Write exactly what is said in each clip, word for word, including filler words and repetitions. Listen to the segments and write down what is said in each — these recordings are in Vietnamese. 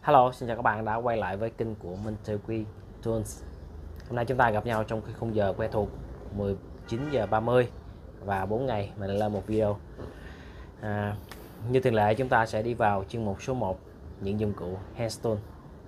Hello, xin chào các bạn đã quay lại với kênh của Monteque Tools. Hôm nay chúng ta gặp nhau trong cái khung giờ quen thuộc mười chín giờ ba mươi và bốn ngày mình lên một video. À, như thường lệ chúng ta sẽ đi vào chuyên mục số một, những dụng cụ hand tool.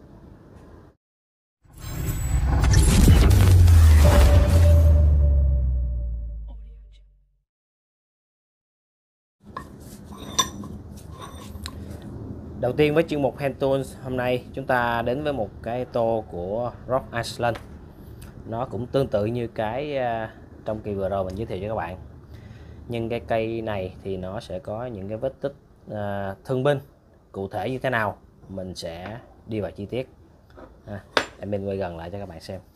Đầu tiên với chuyên mục hand tools, hôm nay chúng ta đến với một cái tô của Rock Island. Nó cũng tương tự như cái uh, trong kỳ vừa rồi mình giới thiệu cho các bạn, nhưng cái cây này thì nó sẽ có những cái vết tích uh, thương binh cụ thể như thế nào mình sẽ đi vào chi tiết. À, em mình quay gần lại cho các bạn xem.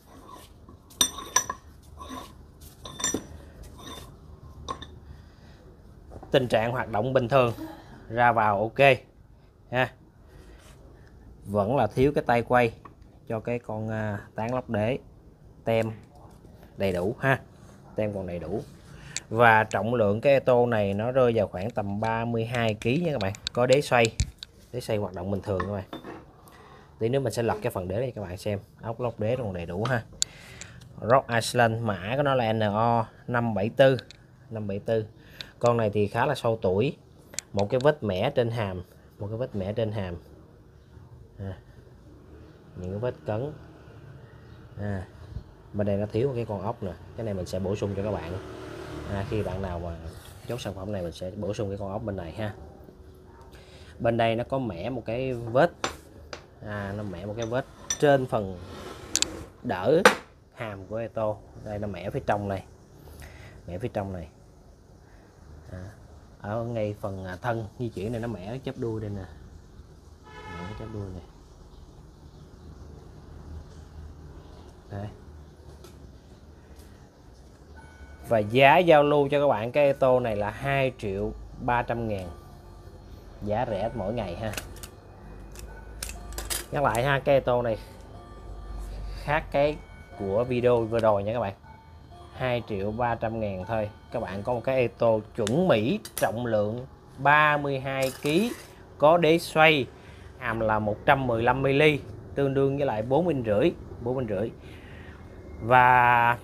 Tình trạng hoạt động bình thường, ra vào ok ha. Vẫn là thiếu cái tay quay cho cái con uh, tán lóc đế. Tem đầy đủ ha, tem còn đầy đủ. Và trọng lượng cái tô này nó rơi vào khoảng tầm ba mươi hai ki lô gam nha các bạn. Có đế xoay, đế xoay hoạt động bình thường các bạn. Tí nữa mình sẽ lật cái phần đế để các bạn xem. Ốc lóc đế còn đầy đủ ha. Rock Island, mã của nó là N O năm bảy tư. năm bảy tư. Con này thì khá là sâu tuổi. Một cái vết mẻ trên hàm, một cái vết mẻ trên hàm. À, những cái vết cấn. À, bên đây nó thiếu một cái con ốc nè, cái này mình sẽ bổ sung cho các bạn. À, khi bạn nào mà chốt sản phẩm này mình sẽ bổ sung cái con ốc bên này ha. Bên đây nó có mẻ một cái vết, à, nó mẻ một cái vết trên phần đỡ hàm của Eto. Đây nó mẻ phía trong này, mẻ phía trong này. À, ở ngay phần thân di chuyển này nó mẻ chớp đuôi đây nè, mẻ chớp đuôi này. Đây. Và giá giao lưu cho các bạn cái Eto này là hai triệu ba trăm ngàn, giá rẻ mỗi ngày ha. Nhắc lại ha, cái Eto này khác cái của video vừa rồi nha các bạn. Hai triệu ba trăm ngàn thôi, các bạn có một cái Eto chuẩn Mỹ, trọng lượng ba mươi hai ki lô gam, có đế xoay, hàm là một trăm mười lăm mi-li-mét, tương đương với lại bốn inch rưỡi, bốn inch rưỡi. Và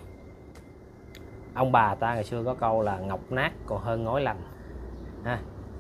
ông bà ta ngày xưa có câu là ngọc nát còn hơn ngói lành ha.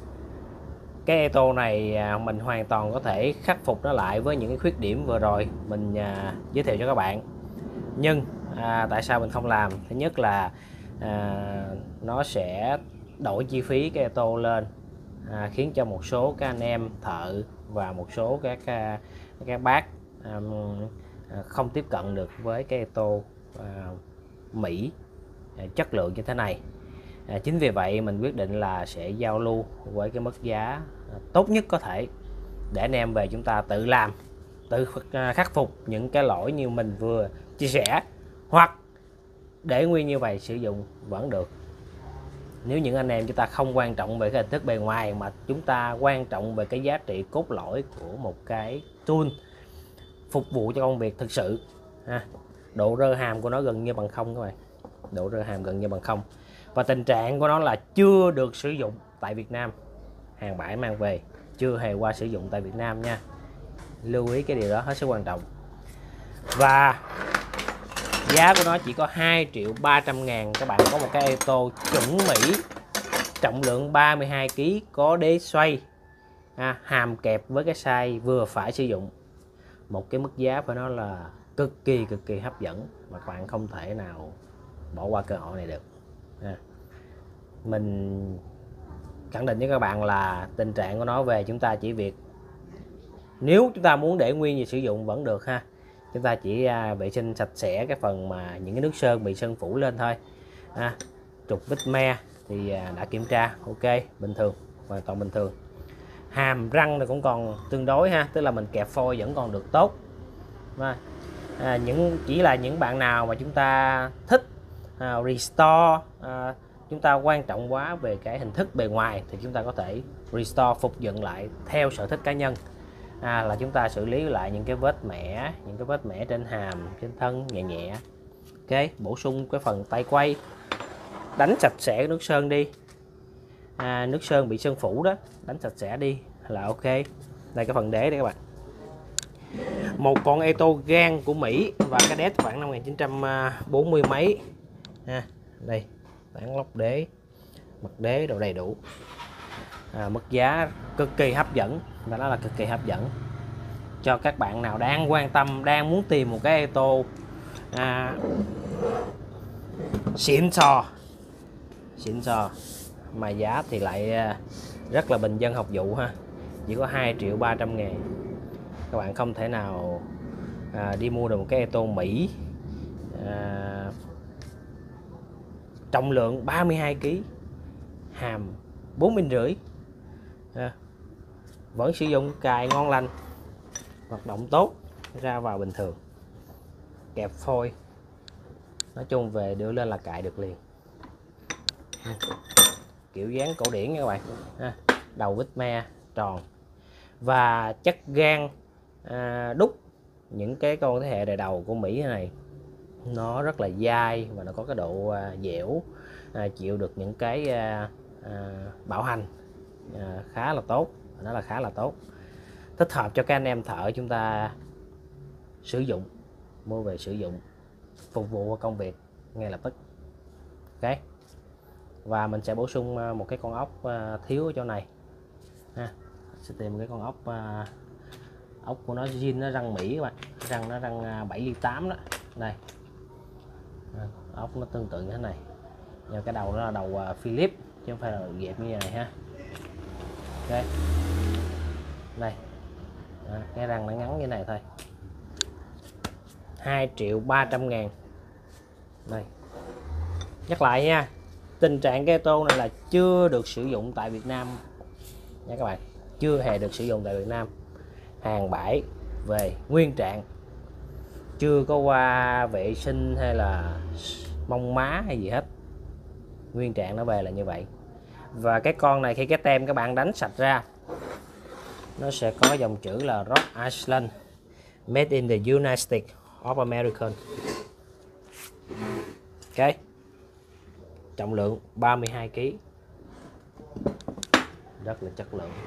Cái Eto này mình hoàn toàn có thể khắc phục nó lại với những cái khuyết điểm vừa rồi mình à, giới thiệu cho các bạn. Nhưng à, tại sao mình không làm? Thứ nhất là à, nó sẽ đổi chi phí cái Eto lên, à, khiến cho một số các anh em thợ và một số các các bác à, không tiếp cận được với cái Eto à, Mỹ à, chất lượng như thế này. À, chính vì vậy mình quyết định là sẽ giao lưu với cái mức giá tốt nhất có thể để anh em về chúng ta tự làm, tự khắc phục những cái lỗi như mình vừa chia sẻ, hoặc để nguyên như vậy sử dụng vẫn được. Nếu những anh em chúng ta không quan trọng về cái hình thức bề ngoài mà chúng ta quan trọng về cái giá trị cốt lõi của một cái tool phục vụ cho công việc thực sự ha. Độ rơ hàm của nó gần như bằng không các bạn, độ rơ hàm gần như bằng không. Và tình trạng của nó là chưa được sử dụng tại Việt Nam, hàng bãi mang về chưa hề qua sử dụng tại Việt Nam nha, lưu ý cái điều đó hết sức quan trọng. Và giá của nó chỉ có hai triệu ba trăm ngàn, các bạn có một cái Eto chuẩn Mỹ, trọng lượng ba mươi hai ki lô gam, có đế xoay, à, hàm kẹp với cái size vừa phải sử dụng. Một cái mức giá phải nói là cực kỳ cực kỳ hấp dẫn mà các bạn không thể nào bỏ qua cơ hội này được. À, mình khẳng định với các bạn là tình trạng của nó về chúng ta chỉ việc, nếu chúng ta muốn để nguyên như sử dụng vẫn được ha, chúng ta chỉ à, vệ sinh sạch sẽ cái phần mà những cái nước sơn bị sơn phủ lên thôi. À, trục vít me thì à, đã kiểm tra ok, bình thường, hoàn toàn bình thường. Hàm răng thì cũng còn tương đối ha, tức là mình kẹp phôi vẫn còn được tốt. À, à, những chỉ là những bạn nào mà chúng ta thích à, restore, à, chúng ta quan trọng quá về cái hình thức bề ngoài thì chúng ta có thể restore, phục dựng lại theo sở thích cá nhân. À, là chúng ta xử lý lại những cái vết mẻ, những cái vết mẻ trên hàm, trên thân nhẹ nhẹ. Ok, bổ sung cái phần tay quay, đánh sạch sẽ nước sơn đi, à, nước sơn bị sơn phủ đó, đánh sạch sẽ đi là ok. Đây cái phần đế đấy các bạn. một con Eto gan của Mỹ và cái đét khoảng năm một nghìn chín trăm bốn mươi mấy ha. Đây bản lốc đế, mặt đế đồ đầy đủ, à, mức giá cực kỳ hấp dẫn, và nó là cực kỳ hấp dẫn cho các bạn nào đang quan tâm, đang muốn tìm một cái Eto à, xịn sò xịn sò mà giá thì lại rất là bình dân học vụ ha, chỉ có hai triệu ba trăm ngàn. Các bạn không thể nào à, đi mua được một cái Eto Mỹ à, trọng lượng ba mươi hai ki lô gam, hàm bốn inch rưỡi, à, vẫn sử dụng cài ngon lành, hoạt động tốt, ra vào bình thường, kẹp phôi, nói chung về đưa lên là cài được liền. Kiểu dáng cổ điển nha các bạn, à, đầu vít me tròn và chất gan à, đúc. Những cái con thế hệ đời đầu của Mỹ này nó rất là dai và nó có cái độ à, dẻo, à, chịu được những cái à, à, bạo hành à, khá là tốt, nó là khá là tốt, thích hợp cho các anh em thợ chúng ta sử dụng, mua về sử dụng phục vụ công việc ngay lập tức. Ok, và mình sẽ bổ sung một cái con ốc à, thiếu ở chỗ này ha. Sẽ tìm một cái con ốc à, ốc của nó zin, nó răng Mỹ các bạn, răng nó răng bảy ly tám đó. Đây, ốc nó tương tự như thế này, nhưng cái đầu nó là đầu Philip chứ không phải là dẹp như này ha. Ok, đây, đó, cái răng nó ngắn như này thôi, hai triệu ba trăm ngàn. Đây, nhắc lại nha, tình trạng cái Eto này là chưa được sử dụng tại Việt Nam nha các bạn, chưa hề được sử dụng tại Việt Nam, hàng bãi về nguyên trạng, chưa có qua vệ sinh hay là mông má hay gì hết, nguyên trạng nó về là như vậy. Và cái con này khi cái tem các bạn đánh sạch ra, nó sẽ có dòng chữ là Rhode Island, made in the United States of America. Ok, trọng lượng ba mươi hai ki lô gam, rất là chất lượng.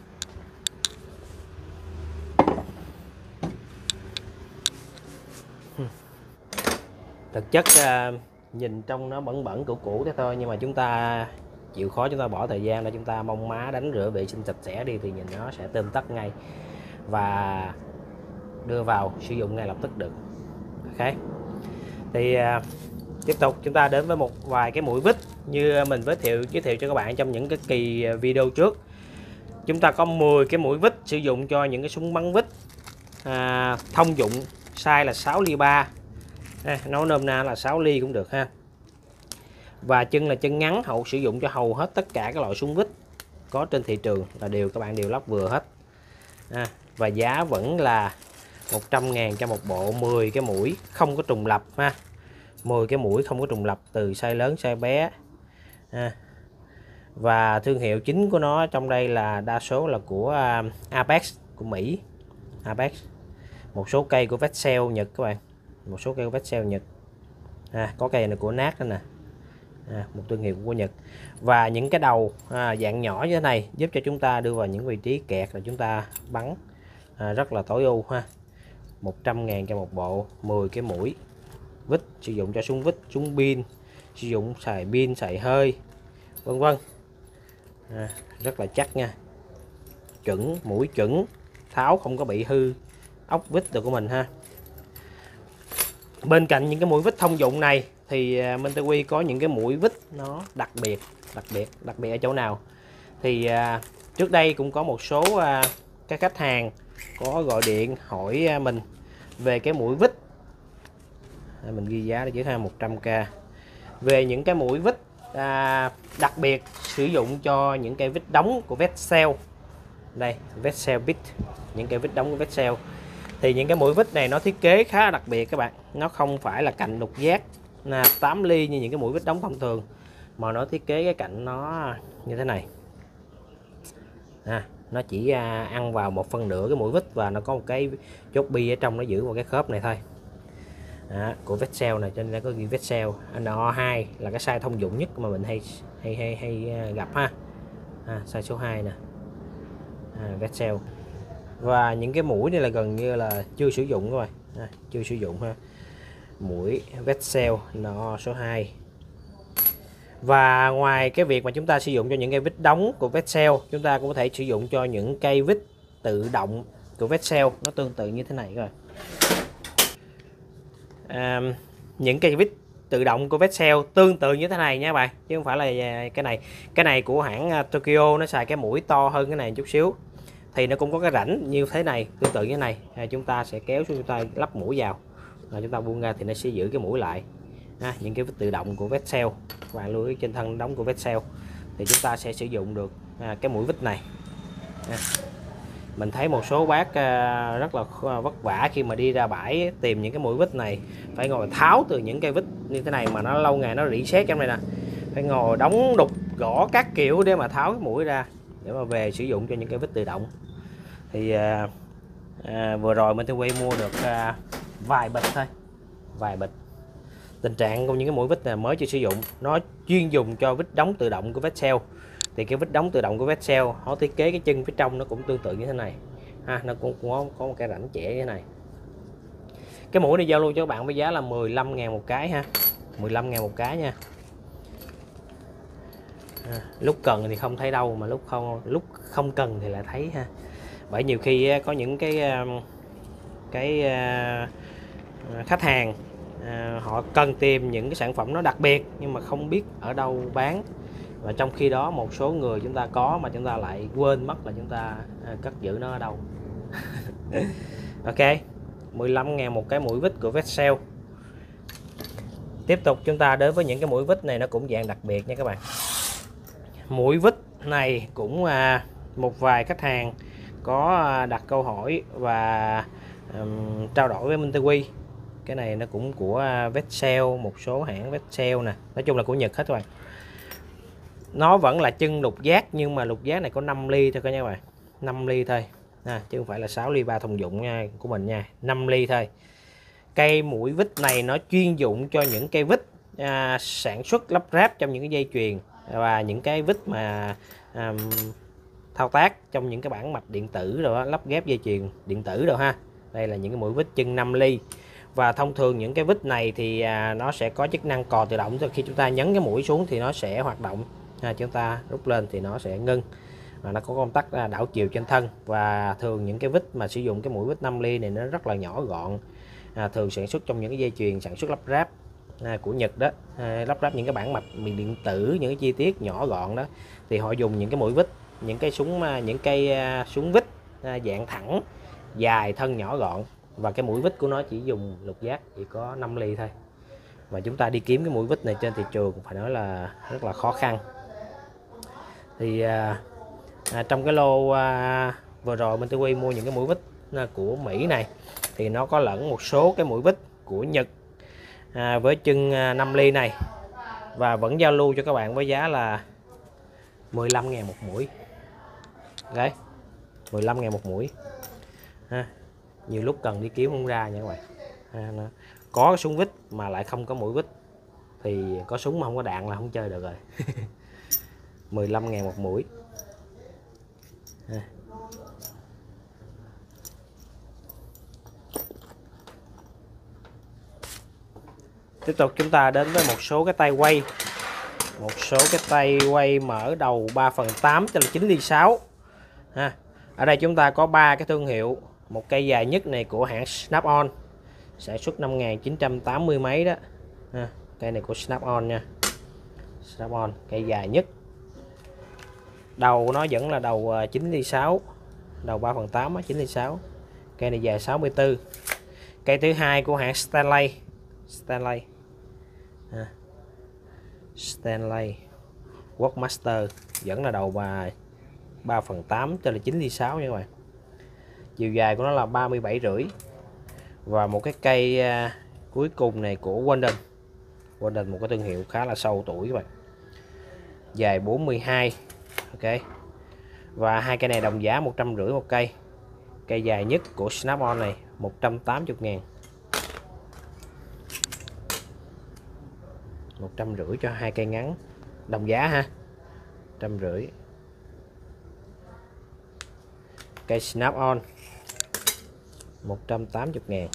Thực chất uh, nhìn trong nó bẩn bẩn cũ cũ thế thôi, nhưng mà chúng ta chịu khó, chúng ta bỏ thời gian để chúng ta mông má đánh rửa vệ sinh sạch sẽ đi thì nhìn nó sẽ tươm tất ngay và đưa vào sử dụng ngay lập tức được. Ok, thì uh, tiếp tục chúng ta đến với một vài cái mũi vít như mình giới thiệu giới thiệu cho các bạn trong những cái kỳ video trước. Chúng ta có mười cái mũi vít sử dụng cho những cái súng bắn vít à, thông dụng, size là sáu ly ba, à, nói nôm na là sáu ly cũng được ha. Và chân là chân ngắn, hậu sử dụng cho hầu hết tất cả các loại súng vít có trên thị trường là đều các bạn đều lắp vừa hết. À, và giá vẫn là một trăm ngàn cho một bộ mười cái mũi không có trùng lập ha. mười cái mũi không có trùng lập từ size lớn size bé. À, và thương hiệu chính của nó trong đây là đa số là của uh, Apex của Mỹ, Apex, một số cây của Vexcel Nhật các bạn, một số cây của Vexcel Nhật, à, có cây này của nát đó nè, à, một thương hiệu của Nhật. Và những cái đầu à, dạng nhỏ như thế này giúp cho chúng ta đưa vào những vị trí kẹt là chúng ta bắn à, rất là tối ưu ha. Một trăm ngàn cho một bộ mười cái mũi vít sử dụng cho súng vít, súng pin, sử dụng xài pin xài hơi vân vân, à, rất là chắc nha, chuẩn, mũi chuẩn, tháo không có bị hư ốc vít được của mình ha. Bên cạnh những cái mũi vít thông dụng này thì Minh Tây Quy có những cái mũi vít nó đặc biệt, đặc biệt, đặc biệt ở chỗ nào? Thì à, trước đây cũng có một số à, các khách hàng có gọi điện hỏi à, mình về cái mũi vít, à, mình ghi giá để dưới ha, một trăm k, về những cái mũi vít à, đặc biệt sử dụng cho những cây vít đóng của Vexcel. Đây, Vexcel vít, những cây vít đóng của Vexcel. Thì những cái mũi vít này nó thiết kế khá là đặc biệt các bạn, nó không phải là cạnh lục giác là tám ly như những cái mũi vít đóng thông thường, mà nó thiết kế cái cạnh nó như thế này, à, nó chỉ à, ăn vào một phần nửa cái mũi vít và nó có một cái chốt bi ở trong, nó giữ một cái khớp này thôi, à, của Vexcel này, cho nên nó có ghi Vexcel. N O hai là cái size thông dụng nhất mà mình hay hay hay, hay gặp ha, à, size số hai nè, à, Vexcel. Và những cái mũi này là gần như là chưa sử dụng các bạn, à, chưa sử dụng ha. Mũi Vexcel nó số hai. Và ngoài cái việc mà chúng ta sử dụng cho những cây vít đóng của Vexcel, chúng ta cũng có thể sử dụng cho những cây vít tự động của Vexcel, nó tương tự như thế này rồi. À, những cây vít tự động của Vexcel tương tự như thế này nha các bạn, chứ không phải là cái này. Cái này của hãng Tokyo nó xài cái mũi to hơn cái này một chút xíu, thì nó cũng có cái rãnh như thế này, tương tự như thế này. À, chúng ta sẽ kéo xuống, chúng ta lắp mũi vào, rồi chúng ta buông ra thì nó sẽ giữ cái mũi lại. À, những cái vít tự động của Vexcel, các bạn lưu ý trên thân đóng của Vexcel thì chúng ta sẽ sử dụng được à, cái mũi vít này. À, mình thấy một số bác à, rất là vất vả khi mà đi ra bãi tìm những cái mũi vít này, phải ngồi tháo từ những cây vít như thế này mà nó lâu ngày nó rỉ sét trong này nè, phải ngồi đóng đục gõ các kiểu để mà tháo cái mũi ra để mà về sử dụng cho những cây vít tự động. Thì à, à, vừa rồi mình Quy mua được à, vài bịch thôi, vài bịch. Tình trạng của những cái mũi vít này mới chưa sử dụng, nó chuyên dùng cho vít đóng tự động của Vexcel. Thì cái vít đóng tự động của Vexcel họ thiết kế cái chân phía trong nó cũng tương tự như thế này ha, nó cũng có, có một cái rãnh chẻ như thế này. Cái mũi này giao lưu cho các bạn với giá là mười lăm ngàn một cái ha, mười lăm ngàn một cái nha. À, lúc cần thì không thấy đâu, mà lúc không lúc không cần thì lại thấy ha. Bởi nhiều khi có những cái cái khách hàng à, họ cần tìm những cái sản phẩm nó đặc biệt nhưng mà không biết ở đâu bán, và trong khi đó một số người chúng ta có mà chúng ta lại quên mất là chúng ta à, cất giữ nó ở đâu. Ok, mười lăm ngàn một cái mũi vít của Vexcel. Tiếp tục chúng ta đến với những cái mũi vít này, nó cũng dạng đặc biệt nha các bạn. Mũi vít này cũng à, một vài khách hàng có đặt câu hỏi và um, trao đổi với Minh Tây Quy. Cái này nó cũng của Vexcel, một số hãng Vexcel nè, nói chung là của Nhật hết các bạn. Nó vẫn là chân lục giác nhưng mà lục giác này có năm ly thôi các bạn, năm ly thôi à, chứ không phải là sáu ly ba thông dụng nha của mình nha, năm ly thôi. Cây mũi vít này nó chuyên dụng cho những cây vít à, sản xuất lắp ráp trong những cái dây chuyền và những cái vít mà à, thao tác trong những cái bảng mạch điện tử rồi lắp ghép dây chuyền điện tử rồi ha. Đây là những cái mũi vít chân năm ly. Và thông thường những cái vít này thì à, nó sẽ có chức năng cò tự động, khi chúng ta nhấn cái mũi xuống thì nó sẽ hoạt động, à, chúng ta rút lên thì nó sẽ ngưng, và nó có công tắc đảo chiều trên thân. Và thường những cái vít mà sử dụng cái mũi vít năm ly này nó rất là nhỏ gọn, à, thường sản xuất trong những cái dây chuyền sản xuất lắp ráp à, của Nhật đó, à, lắp ráp những cái bảng mạch điện tử, những cái chi tiết nhỏ gọn đó, thì họ dùng những cái mũi vít, những cái súng những cây súng vít à, dạng thẳng dài, thân nhỏ gọn. Và cái mũi vít của nó chỉ dùng lục giác, chỉ có năm ly thôi. Và chúng ta đi kiếm cái mũi vít này trên thị trường phải nói là rất là khó khăn. Thì à, à, trong cái lô à, vừa rồi mình Tây Quy mua những cái mũi vít à, của Mỹ này thì nó có lẫn một số cái mũi vít của Nhật à, với chân à, năm ly này, và vẫn giao lưu cho các bạn với giá là mười lăm ngàn một mũi. Đấy, mười lăm ngàn một mũi ha. Nhiều lúc cần đi kiếm không ra nha các bạn ha, nó có cái súng vít mà lại không có mũi vít thì có súng mà không có đạn là không chơi được rồi. mười lăm ngàn một mũi ha. Tiếp tục chúng ta đến với một số cái tay quay, một số cái tay quay mở đầu ba phần tám cho là chín ly sáu ha. Ở đây chúng ta có ba cái thương hiệu. Một cây dài nhất này của hãng Snap-on, sản xuất năm một nghìn chín trăm tám mươi mấy đó ha. Cây này của Snap-on nha, Snap-on cây dài nhất, đầu nó vẫn là đầu chín ly sáu, đầu ba phần tám chín ly sáu. Cây này dài sáu mươi tư. Cây thứ hai của hãng Stanley, Stanley ha. Stanley Workmaster vẫn là đầu ba ba phần tám cho là chín ly sáu nha các bạn. Chiều dài của nó là ba mươi bảy rưỡi. Và một cái cây uh, cuối cùng này của Walden, Walden một cái thương hiệu khá là sâu tuổi các bạn, dài bốn mươi hai. Ok, và hai cây này đồng giá một trăm rưỡi một cây. Cây dài nhất của Snap-on này một trăm tám mươi ngàn, một trăm rưỡi cho hai cây ngắn đồng giá ha, một trăm rưỡi. Cây Snap On một trăm tám mươi ngàn.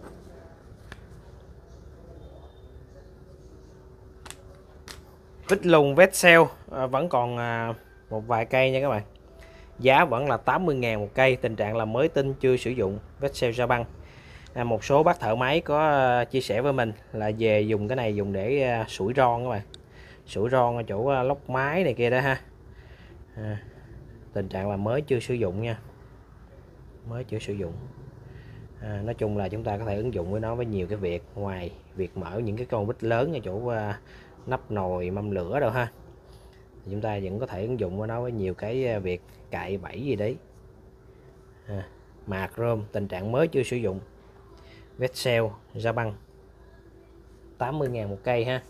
Vít lùng Vexcel à, vẫn còn à, một vài cây nha các bạn. Giá vẫn là tám mươi ngàn một cây, tình trạng là mới tinh chưa sử dụng, Vexcel Japan. À, một số bác thợ máy có à, chia sẻ với mình là về dùng cái này dùng để à, sủi ron các bạn. Sủi ron ở chỗ à, lốc máy này kia đó ha. À, tình trạng là mới chưa sử dụng nha. Mới chưa sử dụng. À, nói chung là chúng ta có thể ứng dụng với nó với nhiều cái việc, ngoài việc mở những cái con vít lớn ở chỗ à, nắp nồi mâm lửa đâu ha, chúng ta vẫn có thể ứng dụng với nó với nhiều cái việc cạy bẫy gì đấy. À, mạc rôm tình trạng mới chưa sử dụng, Vexcel Japan, tám mươi ngàn một cây ha.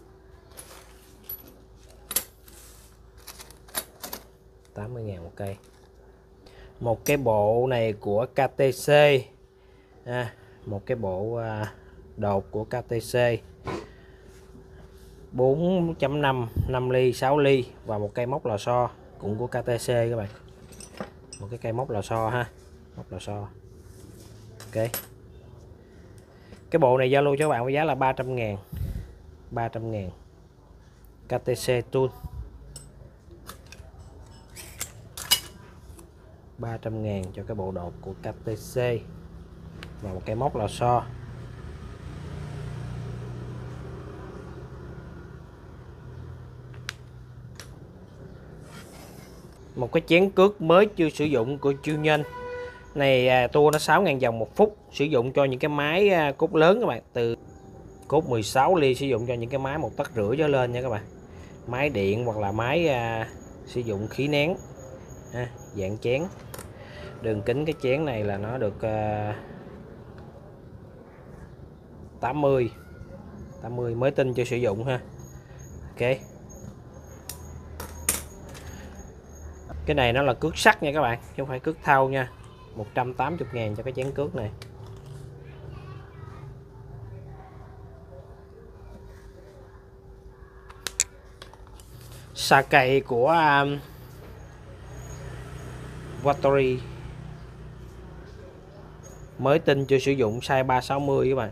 tám mươi ngàn một cây. Một cái bộ này của ca tê xê, à, một cái bộ à, đột của ca tê xê bốn chấm năm, năm ly, sáu ly và một cây móc lò xo cũng của ca tê xê các bạn. Một cái cây móc lò xo ha, móc lò xo. Ok. Cái bộ này giao lưu cho các bạn với giá là ba trăm ngàn. ba trăm ngàn. ca tê xê Tool. ba trăm ngàn cho cái bộ đột của ca tê xê và một cây móc lò xo. Một cái chén cước mới chưa sử dụng của Chiêu Nhân này, à, tua nó sáu ngàn dòng một phút, sử dụng cho những cái máy à, cốt lớn các bạn, từ cốt mười sáu ly, sử dụng cho những cái máy một tấc rưỡi trở lên nha các bạn, máy điện hoặc là máy à, sử dụng khí nén à, dạng chén. Đường kính cái chén này là nó được à, tám mươi, tám mươi, mới tinh chưa sử dụng ha. Ok. Cái này nó là cước sắt nha các bạn, chứ không phải cước thau nha. một trăm tám mươi ngàn cho cái chén cước này. Xà cày của um, Watori, mới tinh chưa sử dụng, size ba sáu mươi các bạn.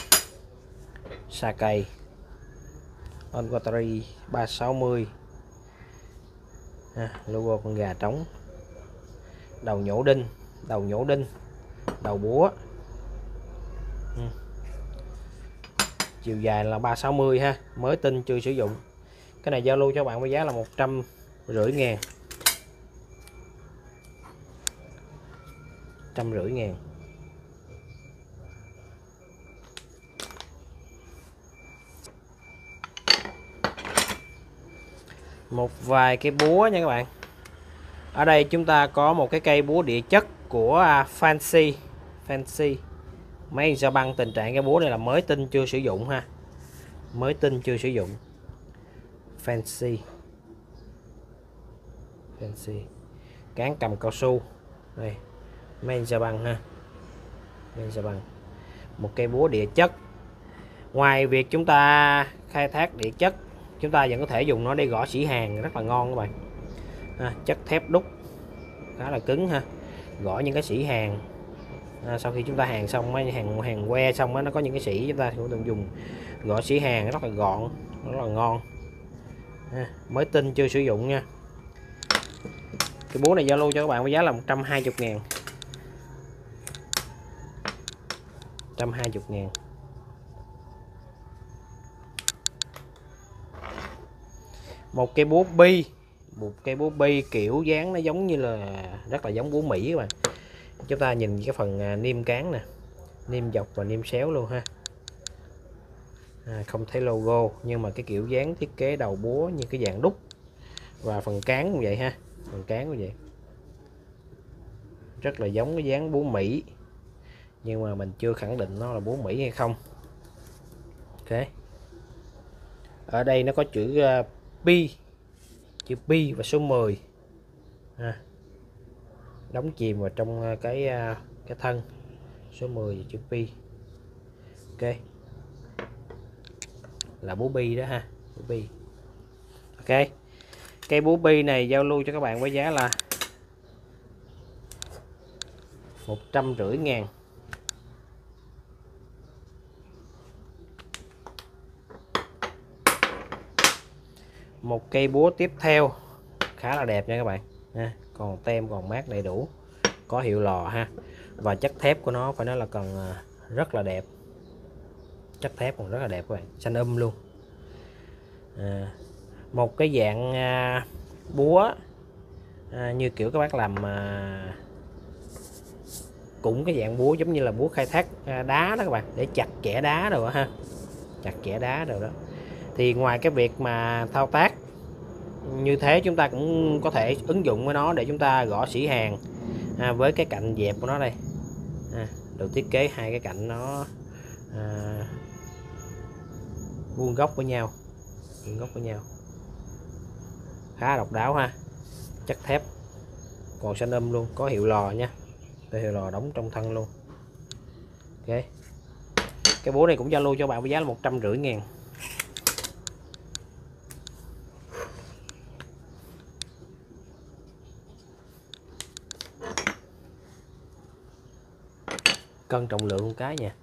Xà cày On Watori ba sáu mươi. À, logo con gà trống, đầu nhổ đinh, đầu nhổ đinh, đầu búa. Ừ. Chiều dài là ba sáu mươi ha, mới tinh chưa sử dụng. Cái này giao lưu cho bạn với giá là một trăm rưỡi ngàn. một trăm rưỡi ngàn. Một vài cái búa nha các bạn. Ở đây chúng ta có một cái cây búa địa chất của Fancy, Fancy máy Japan. Tình trạng cái búa này là mới tinh chưa sử dụng ha, mới tinh chưa sử dụng. Fancy, Fancy cán cầm cao su đây, máy Japan ha, máy Japan. Một cây búa địa chất. Ngoài việc chúng ta khai thác địa chất, chúng ta vẫn có thể dùng nó để gõ xỉ hàng rất là ngon các bạn. À, chất thép đúc khá là cứng ha, gõ những cái xỉ hàng. À, sau khi chúng ta hàng xong mấy hàng hàng que xong đó, nó có những cái xỉ, chúng ta cũng dùng gõ xỉ hàng rất là gọn, rất là ngon. À, mới tinh chưa sử dụng nha. Cái búa này giao lưu cho các bạn với giá là một trăm hai mươi ngàn. một trăm hai mươi ngàn. Một cây búa bi, một cây búa bi kiểu dáng nó giống như là rất là giống búa Mỹ các bạn. Chúng ta nhìn cái phần niêm cán nè, niêm dọc và niêm xéo luôn ha. À, không thấy logo nhưng mà cái kiểu dáng thiết kế đầu búa như cái dạng đúc, và phần cán cũng vậy ha, phần cán cũng vậy, rất là giống cái dáng búa Mỹ, nhưng mà mình chưa khẳng định nó là búa Mỹ hay không. Ok. Ở đây nó có chữ uh, pi, chữ pi và số mười. À, đóng chìm vào trong cái cái thân số mười và chữ pi. Ok, là búa bi đó ha, búa bi. Ok, cây búa bi này giao lưu cho các bạn với giá là một trăm rưỡi ngàn. Một cây búa tiếp theo khá là đẹp nha các bạn ha, còn tem còn mát đầy đủ, có hiệu lò ha, và chất thép của nó phải nói là còn rất là đẹp, chất thép còn rất là đẹp các bạn, xanh um luôn. À, một cái dạng à, búa à, như kiểu các bác làm à, cũng cái dạng búa giống như là búa khai thác à, đá đó các bạn, để chặt chẻ đá rồi đó ha, chặt chẻ đá rồi đó. Thì ngoài cái việc mà thao tác như thế, chúng ta cũng có thể ứng dụng với nó để chúng ta gõ sỉ hàng à, với cái cạnh dẹp của nó đây à, được thiết kế hai cái cạnh nó à, vuông góc với nhau, vuông góc với nhau, khá độc đáo ha. Chất thép còn xanh um luôn, có hiệu lò nha, có hiệu lò đóng trong thân luôn. Ok, cái búa này cũng giao lưu cho bạn với giá là một trăm rưỡi ngàn. Cân trọng lượng một cái nha,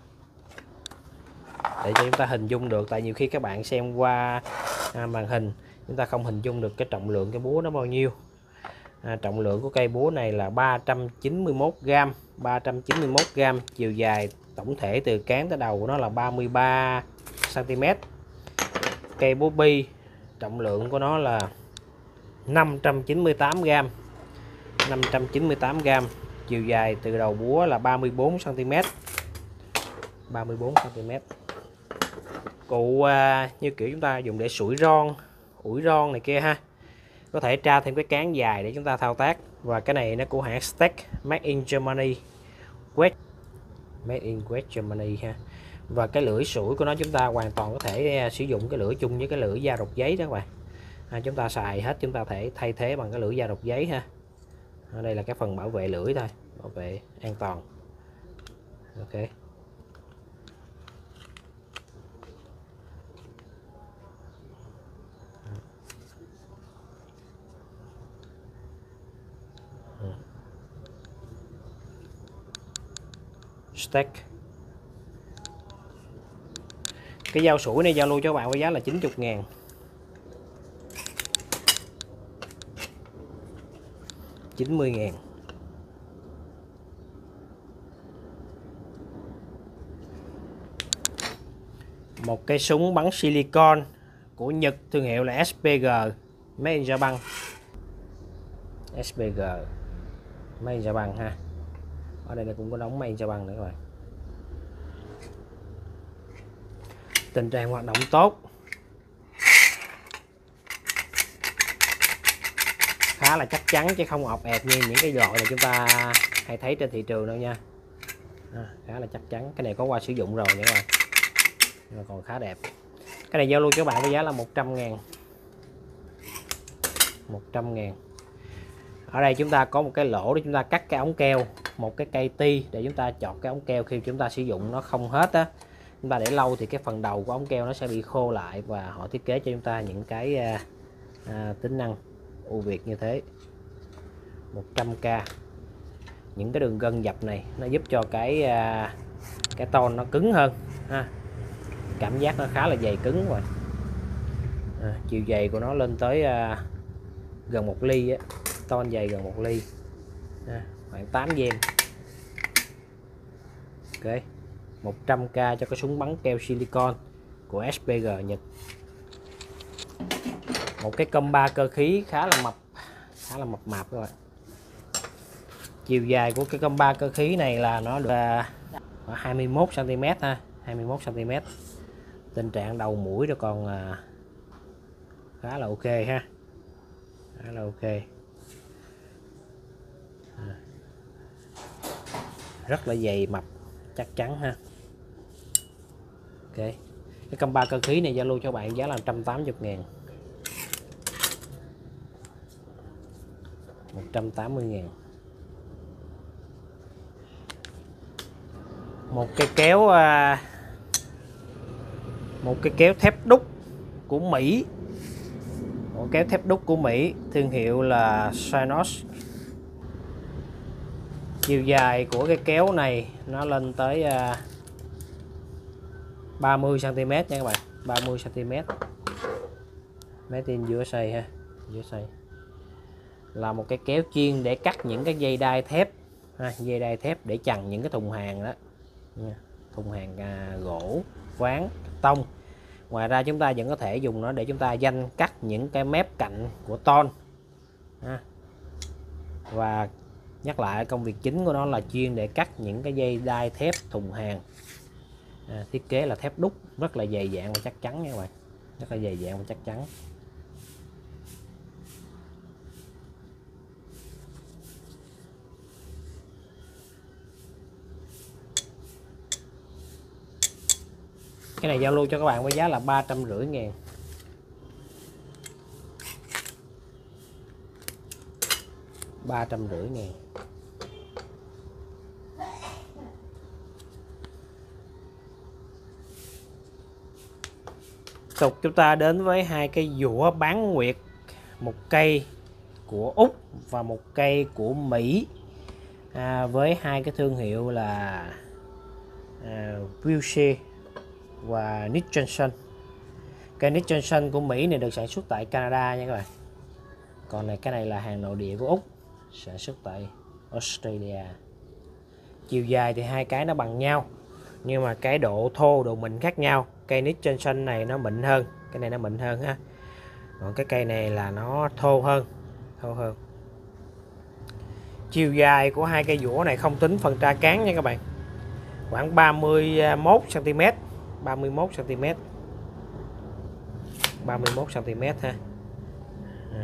để cho chúng ta hình dung được, tại nhiều khi các bạn xem qua à, màn hình chúng ta không hình dung được cái trọng lượng cái búa nó bao nhiêu. À, trọng lượng của cây búa này là ba trăm chín mươi mốt gam, ba trăm chín mươi mốt gam, chiều dài tổng thể từ cán tới đầu của nó là ba mươi ba xăng ti mét. Cây búa bi trọng lượng của nó là năm trăm chín mươi tám gam, năm trăm chín mươi tám gam, chiều dài từ đầu búa là ba mươi bốn xăng ti mét, ba mươi bốn xăng ti mét. Cụ à, như kiểu chúng ta dùng để sủi ron, ủi ron này kia ha, có thể tra thêm cái cán dài để chúng ta thao tác. Và cái này nó của hãng Steg, made in Germany, West, made in West Germany ha. Và cái lưỡi sủi của nó chúng ta hoàn toàn có thể sử dụng cái lưỡi chung với cái lưỡi da rộc giấy đó các bạn. À, chúng ta xài hết chúng ta thể thay thế bằng cái lưỡi da rộc giấy ha. Ở đây là cái phần bảo vệ lưỡi thôi, bảo vệ an toàn. Ok. Steg. Cái dao sủi này giao lưu cho các bạn với giá là chín mươi ngàn. chín mươi ngàn. Một cây súng bắn silicon của Nhật, thương hiệu là ét pê giê, made in Japan. ét pê giê made in Japan ha. Ở đây nó cũng có đóng made in Japan nữa các bạn. Tình trạng hoạt động tốt, khá là chắc chắn chứ không ọp ẹp như những cái loại mà chúng ta hay thấy trên thị trường đâu nha. À, khá là chắc chắn. Cái này có qua sử dụng rồi nha các bạn, mà còn khá đẹp. Cái này giao lưu cho bạn với giá là một trăm ngàn. một trăm ngàn. Ở đây chúng ta có một cái lỗ để chúng ta cắt cái ống keo, một cái cây ti để chúng ta chọt cái ống keo khi chúng ta sử dụng nó không hết á. Chúng ta để lâu thì cái phần đầu của ống keo nó sẽ bị khô lại, và họ thiết kế cho chúng ta những cái à, à, tính năng ưu việt như thế. một trăm k. Những cái đường gân dập này nó giúp cho cái à, cái ton nó cứng hơn ha. Cảm giác nó khá là dày cứng rồi. À, chiều dày của nó lên tới à, gần một ly á, ton dày gần một ly, à, khoảng tám gen. Ok, một trăm k cho cái súng bắn keo silicon của ét pê giê Nhật. Một cái comba cơ khí khá là mập, khá là mập mạp các bạn. Chiều dài của cái comba cơ khí này là nó được hai mươi mốt xăng ti mét ha, hai mươi mốt xăng ti mét. Tình trạng đầu mũi nó còn à, khá là ok ha, khá là ok. À, rất là dày mập chắc chắn ha. Ok, cái comba cơ khí này giao lưu cho bạn giá là một trăm tám mươi ngàn. một trăm tám mươi ngàn. Một cây kéo à, một cái kéo thép đúc của Mỹ, một kéo thép đúc của Mỹ, thương hiệu là Synos. Chiều dài của cái kéo này nó lên tới uh, ba mươi xăng ti mét nha các bạn, ba mươi xăng ti mét. Made in u ét a ha, u ét a. Là một cái kéo chuyên để cắt những cái dây đai thép ha, dây đai thép để chằng những cái thùng hàng đó, thùng hàng à, gỗ, ván, tông. Ngoài ra chúng ta vẫn có thể dùng nó để chúng ta danh cắt những cái mép cạnh của ton ha. Và nhắc lại công việc chính của nó là chuyên để cắt những cái dây đai thép thùng hàng. À, thiết kế là thép đúc rất là dày dặn và chắc chắn nha các bạn, rất là dày dặn và chắc chắn. Cái này giao lưu cho các bạn với giá là ba trăm rưỡi ngàn. ba trăm rưỡi ngàn. Tục chúng ta đến với hai cây dũa bán nguyệt, một cây của Úc và một cây của Mỹ, à, với hai cái thương hiệu là à, Wilshire và Nick Johnson. Cây Nick Johnson của Mỹ này được sản xuất tại Canada nha các bạn. Còn này cái này là hàng nội địa của Úc, sản xuất tại Australia. Chiều dài thì hai cái nó bằng nhau, nhưng mà cái độ thô, độ mịn khác nhau. Cây Nick Johnson này nó mịn hơn, cái này nó mịn hơn ha. Còn cái cây này là nó thô hơn, thô hơn. Chiều dài của hai cây dũa này không tính phần tra cán nha các bạn, khoảng ba mươi mốt xăng ti mét, ba mươi mốt xăng ti mét, ba mươi mốt xăng ti mét ha. À.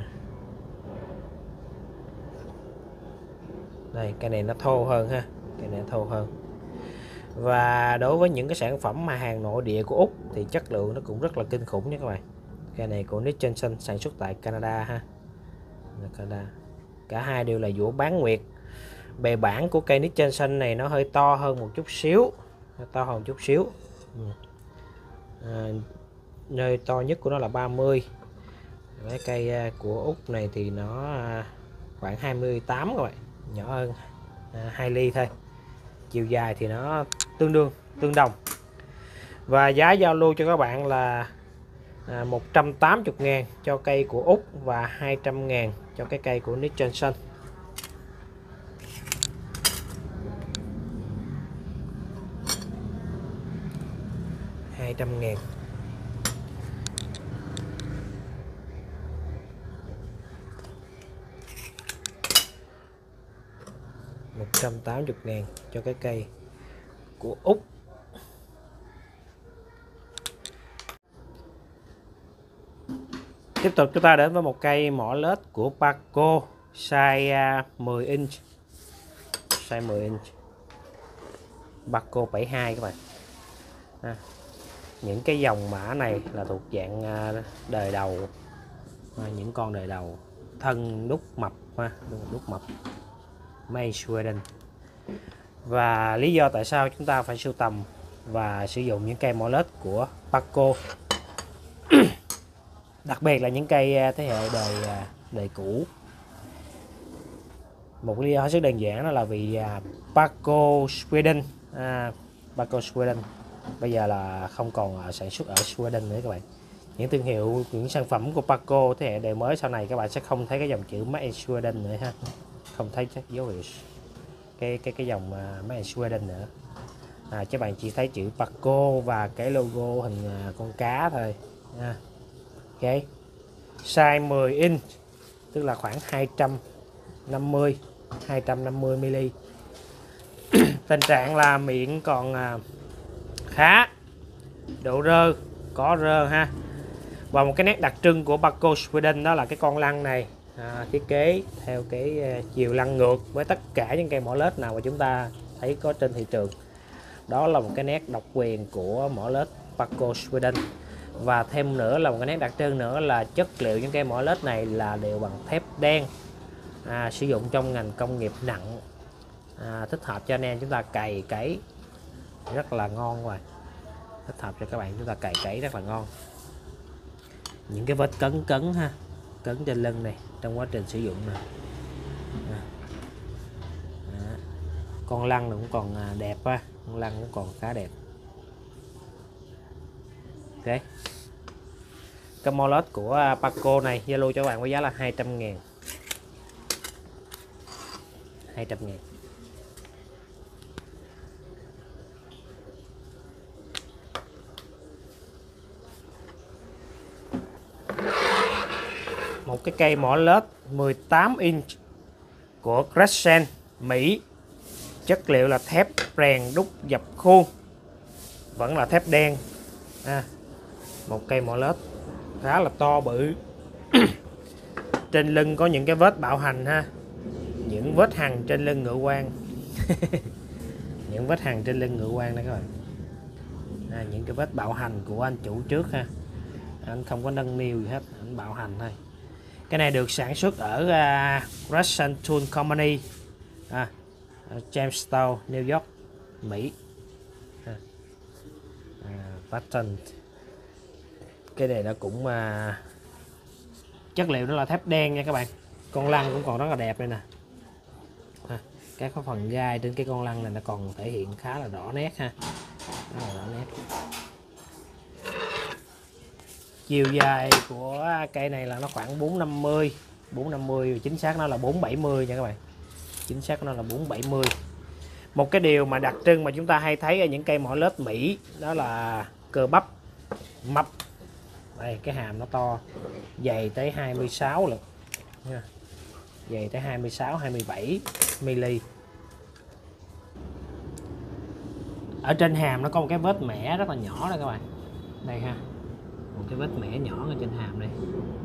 Đây, cái này nó thô hơn ha, cái này thô hơn. Và đối với những cái sản phẩm mà hàng nội địa của Úc thì chất lượng nó cũng rất là kinh khủng nha các bạn. Cái này của Nick Johnson sản xuất tại Canada ha, Canada. Cả hai đều là dũa bán nguyệt. Bề bản của cây Nick Johnson này nó hơi to hơn một chút xíu, to hơn một chút xíu. À, nơi to nhất của nó là ba mươi. Cái cây của Úc này thì nó khoảng hai mươi tám các bạn, nhỏ hơn à, hai ly thôi. Chiều dài thì nó tương đương, tương đồng. Và giá giao lưu cho các bạn là à, một trăm tám mươi ngàn cho cây của Úc và hai trăm ngàn cho cái cây của Nick Johnson. hai trăm ngàn. một trăm tám mươi ngàn cho cái cây của Úc. Tiếp tục chúng ta đến với một cây mỏ lết của Bahco size mười inch. Size mười inch. Bahco bảy mươi hai các bạn. À, những cái dòng mã này là thuộc dạng đời đầu, à, những con đời đầu, thân đúc mập ha, đúc mập, made Sweden. Và lý do tại sao chúng ta phải sưu tầm và sử dụng những cây mỏ lết của Bahco, đặc biệt là những cây thế hệ đời đời cũ. Một lý do rất đơn giản đó là vì Bahco Sweden, à, Bahco Sweden bây giờ là không còn sản xuất ở Sweden nữa các bạn. Những thương hiệu, những sản phẩm của Bahco thế hệ đời mới sau này các bạn sẽ không thấy cái dòng chữ Made in Sweden nữa ha, không thấy các dấu hiệu cái cái cái dòng Made in Sweden nữa. À, các bạn chỉ thấy chữ Bahco và cái logo hình con cá thôi ha. Ok, size mười inch tức là khoảng hai trăm năm mươi mi li. Tình trạng là miệng còn khá, độ rơ có rơ ha. Và một cái nét đặc trưng của Bahco Sweden đó là cái con lăn này à, thiết kế theo cái chiều lăn ngược với tất cả những cây mỏ lết nào mà chúng ta thấy có trên thị trường. Đó là một cái nét độc quyền của mỏ lết Bahco Sweden. Và thêm nữa là một cái nét đặc trưng nữa là chất liệu những cây mỏ lết này là đều bằng thép đen, à, sử dụng trong ngành công nghiệp nặng, à, thích hợp cho anh em chúng ta cày cấy rất là ngon rồi, thích hợp cho các bạn chúng ta cày cấy rất là ngon. Những cái vết cấn cấn ha, cấn trên lưng này trong quá trình sử dụng này. À. Con lăn nó cũng còn đẹp á, con lăn cũng còn khá đẹp. Ok, cái molet của Paco này Zalo cho các bạn với giá là hai trăm ngàn, hai trăm ngàn. Một cái cây mỏ lết mười tám inch của Crescent Mỹ, chất liệu là thép rèn đúc dập khuôn, vẫn là thép đen à. Một cây mỏ lết khá là to bự. Trên lưng có những cái vết bạo hành ha, những vết hằn trên lưng ngựa quan. Những vết hằn trên lưng ngựa quan đây các bạn à, những cái vết bạo hành của anh chủ trước ha, anh không có nâng niu gì hết, anh bạo hành thôi. Cái này được sản xuất ở uh, Crescent Tool Company à, Jamestown, New York, Mỹ à, à, patent. Cái này nó cũng uh, chất liệu nó là thép đen nha các bạn. Con lăn cũng còn rất là đẹp đây nè à, các cái phần gai trên cái con lăn này nó còn thể hiện khá là rõ nét ha, rất là rõ nét. Chiều dài của cây này là nó khoảng bốn năm mươi, bốn năm mươi, chính xác nó là bốn bảy mươi nha các bạn. Chính xác nó là bốn bảy mươi. Một cái điều mà đặc trưng mà chúng ta hay thấy ở những cây mỏ lết Mỹ đó là cơ bắp mập. Đây, cái hàm nó to, dày tới hai mươi sáu lận nha. Dày tới hai mươi sáu, hai mươi bảy mi-li. Ở trên hàm nó có một cái vết mẻ rất là nhỏ đây các bạn. Đây ha, một cái vết mẻ nhỏ ở trên hàm đây.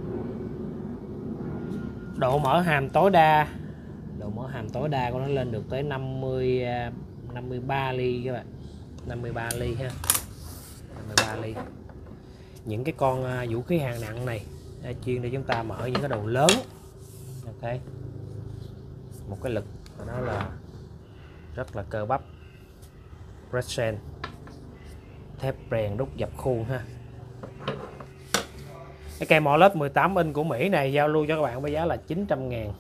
Độ mở hàm tối đa, độ mở hàm tối đa của nó lên được tới năm mươi, năm mươi ba ly các bạn, năm mươi ba ly ha, năm mươi ba ly. Những cái con vũ khí hạng nặng này chuyên để chúng ta mở những cái đồ lớn. Ok, một cái lực của nó là rất là cơ bắp, Crescent thép rèn đúc dập khuôn ha. Cái cây mỏ lết mười tám inch của Mỹ này giao lưu cho các bạn với giá là chín trăm ngàn.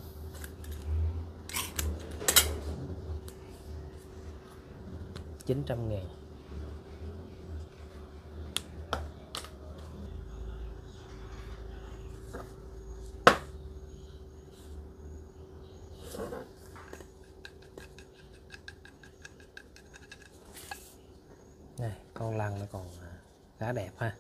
chín trăm ngàn. Này, con lăn nó còn khá đẹp ha.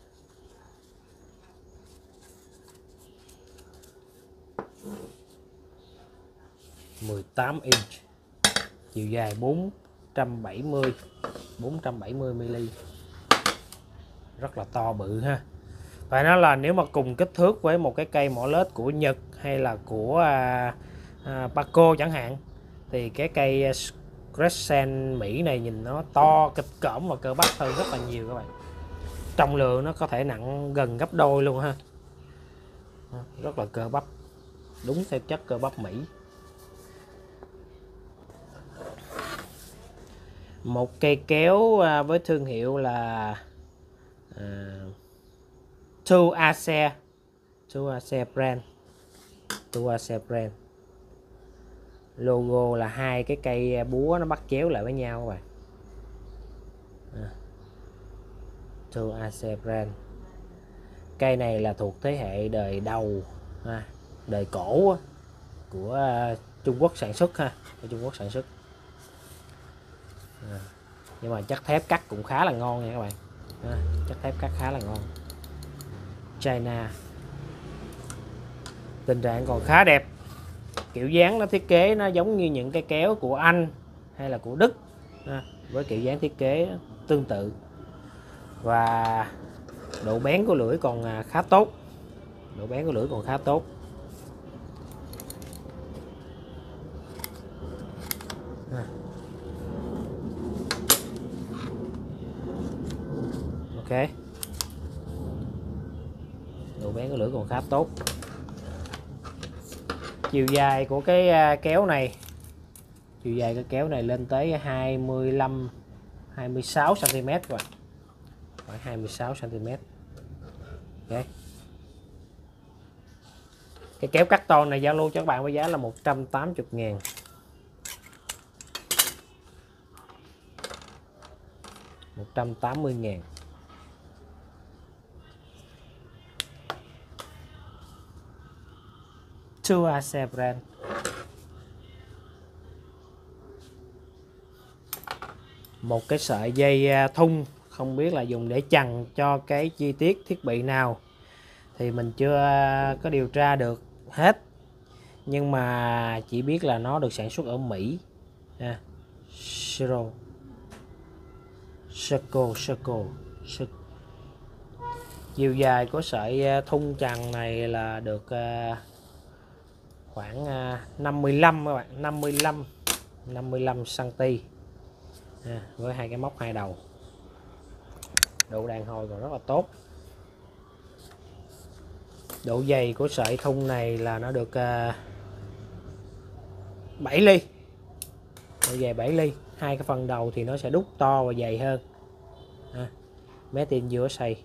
mười tám inch, chiều dài bốn trăm bảy mươi, bốn trăm bảy mươi mi-li, rất là to bự ha. Phải nói là nếu mà cùng kích thước với một cái cây mỏ lết của Nhật hay là của à, à, Paco chẳng hạn, thì cái cây Crescent Mỹ này nhìn nó to, kịch cỡm và cơ bắp hơn rất là nhiều các bạn. Trọng lượng nó có thể nặng gần gấp đôi luôn ha, rất là cơ bắp, đúng theo chất cơ bắp Mỹ. Một cây kéo với thương hiệu là uh, Two Ace, Two Ace brand, Two Ace brand. Logo là hai cái cây búa nó bắt chéo lại với nhau các bạn. À, Two Ace brand. Cây này là thuộc thế hệ đời đầu, à, đời cổ của Trung Quốc sản xuất ha, của Trung Quốc sản xuất. À, nhưng mà chất thép cắt cũng khá là ngon nha các bạn. À, chất thép cắt khá là ngon. China, tình trạng còn khá đẹp. Kiểu dáng nó thiết kế nó giống như những cái kéo của Anh hay là của Đức, à, với kiểu dáng thiết kế tương tự. Và độ bén của lưỡi còn khá tốt, độ bén của lưỡi còn khá tốt. À. Ok, độ bén của lưỡi còn khá tốt. Chiều dài của cái kéo này, chiều dài cái kéo này lên tới hai mươi lăm, hai mươi sáu xăng ti mét rồi, khoảng hai mươi sáu xăng ti mét. Ok, cái kéo cắt to này giao lưu cho các bạn với giá là một trăm tám mươi ngàn. một trăm tám mươi ngàn. Tuace brand. Một cái sợi dây thun, không biết là dùng để chằng cho cái chi tiết thiết bị nào thì mình chưa có điều tra được hết, nhưng mà chỉ biết là nó được sản xuất ở Mỹ. à, Shiro Circle Circle chiều dài của sợi thun chằng này là được khoảng năm mươi lăm các bạn, năm mươi lăm năm mươi lăm xăng-ti-mét, à, với hai cái móc hai đầu. Độ đàn hồi còn rất là tốt. Độ dày của sợi thun này là nó được uh, bảy ly. Độ dày bảy ly. Hai cái phần đầu thì nó sẽ đúc to và dày hơn. à, Made in u ét a.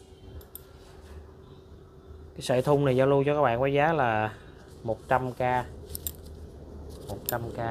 Cái sợi thun này giao lưu cho các bạn với giá là một trăm k. một trăm k.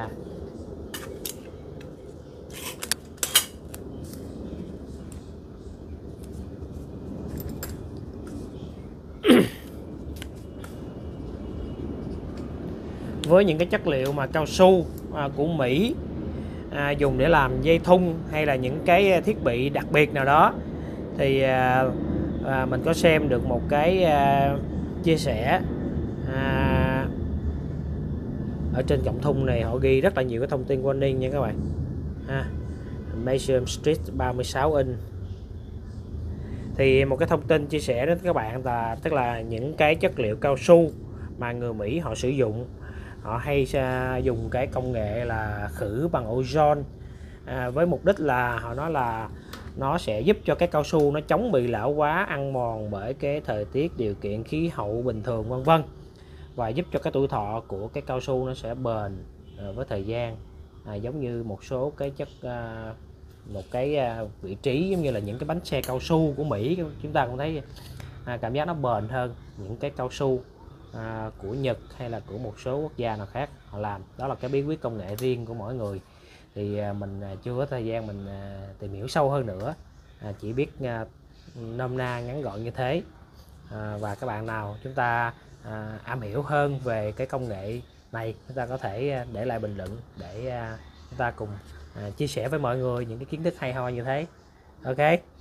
Với những cái chất liệu mà cao su à, của Mỹ à, dùng để làm dây thun hay là những cái thiết bị đặc biệt nào đó, thì à, à, mình có xem được một cái à, chia sẻ à, ở trên cổng thun này họ ghi rất là nhiều cái thông tin warning nha các bạn. à, Measure Street ba mươi sáu inch. Thì một cái thông tin chia sẻ đến các bạn là tức là những cái chất liệu cao su mà người Mỹ họ sử dụng, họ hay dùng cái công nghệ là khử bằng ozone, à, với mục đích là họ nói là nó sẽ giúp cho cái cao su nó chống bị lão hóa, ăn mòn bởi cái thời tiết, điều kiện khí hậu bình thường vân vân, và giúp cho cái tuổi thọ của cái cao su nó sẽ bền à, với thời gian, à, giống như một số cái chất à, một cái à, vị trí giống như là những cái bánh xe cao su của Mỹ, chúng ta cũng thấy à, cảm giác nó bền hơn những cái cao su À, của Nhật hay là của một số quốc gia nào khác họ làm. Đó là cái bí quyết công nghệ riêng của mỗi người, thì à, mình à, chưa có thời gian mình à, tìm hiểu sâu hơn nữa, à, chỉ biết à, nôm na ngắn gọn như thế. à, và các bạn nào chúng ta à, am hiểu hơn về cái công nghệ này, chúng ta có thể để lại bình luận để à, chúng ta cùng à, chia sẻ với mọi người những cái kiến thức hay ho như thế. Ok,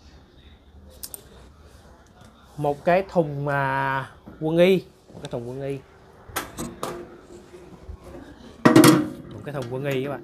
một cái thùng à, quân y một cái thùng quân y một cái thùng quân y các bạn.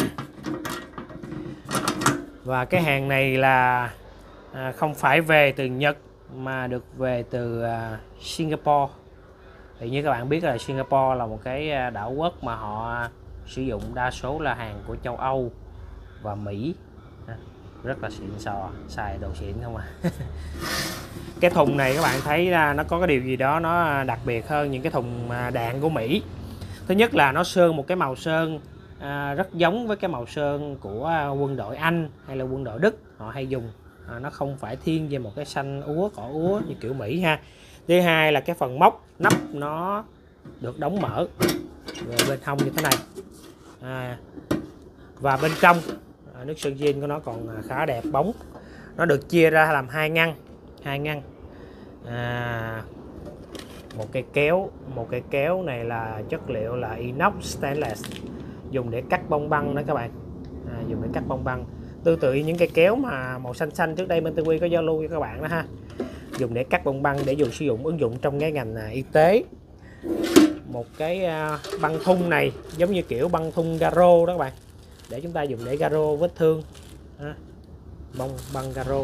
Và cái hàng này là à, không phải về từ Nhật mà được về từ à, Singapore. Thì như các bạn biết là Singapore là một cái đảo quốc mà họ sử dụng đa số là hàng của châu Âu và Mỹ, à, rất là xịn sò, xài đồ xịn không à. Cái thùng này các bạn thấy nó có cái điều gì đó nó đặc biệt hơn những cái thùng đạn của Mỹ. Thứ nhất là nó sơn một cái màu sơn à, rất giống với cái màu sơn của quân đội Anh hay là quân đội Đức họ hay dùng, à, nó không phải thiên về một cái xanh úa cỏ úa như kiểu Mỹ ha. Thứ hai là cái phần móc nắp nó được đóng mở rồi bên hông như thế này, à, và bên trong à, nước sơn zin của nó còn khá đẹp bóng. Nó được chia ra làm hai ngăn hai ngăn à, một cây kéo một cây kéo này là chất liệu là inox stainless, dùng để cắt bông băng đó các bạn, à, dùng để cắt bông băng tương tự những cây kéo mà màu xanh xanh trước đây bên Tư Quy có giao lưu với các bạn đó ha, dùng để cắt bông băng để dùng sử dụng ứng dụng trong cái ngành à, y tế. Một cái à, băng thun này giống như kiểu băng thun garo đó các bạn, để chúng ta dùng để garo vết thương, à, bông băng garo.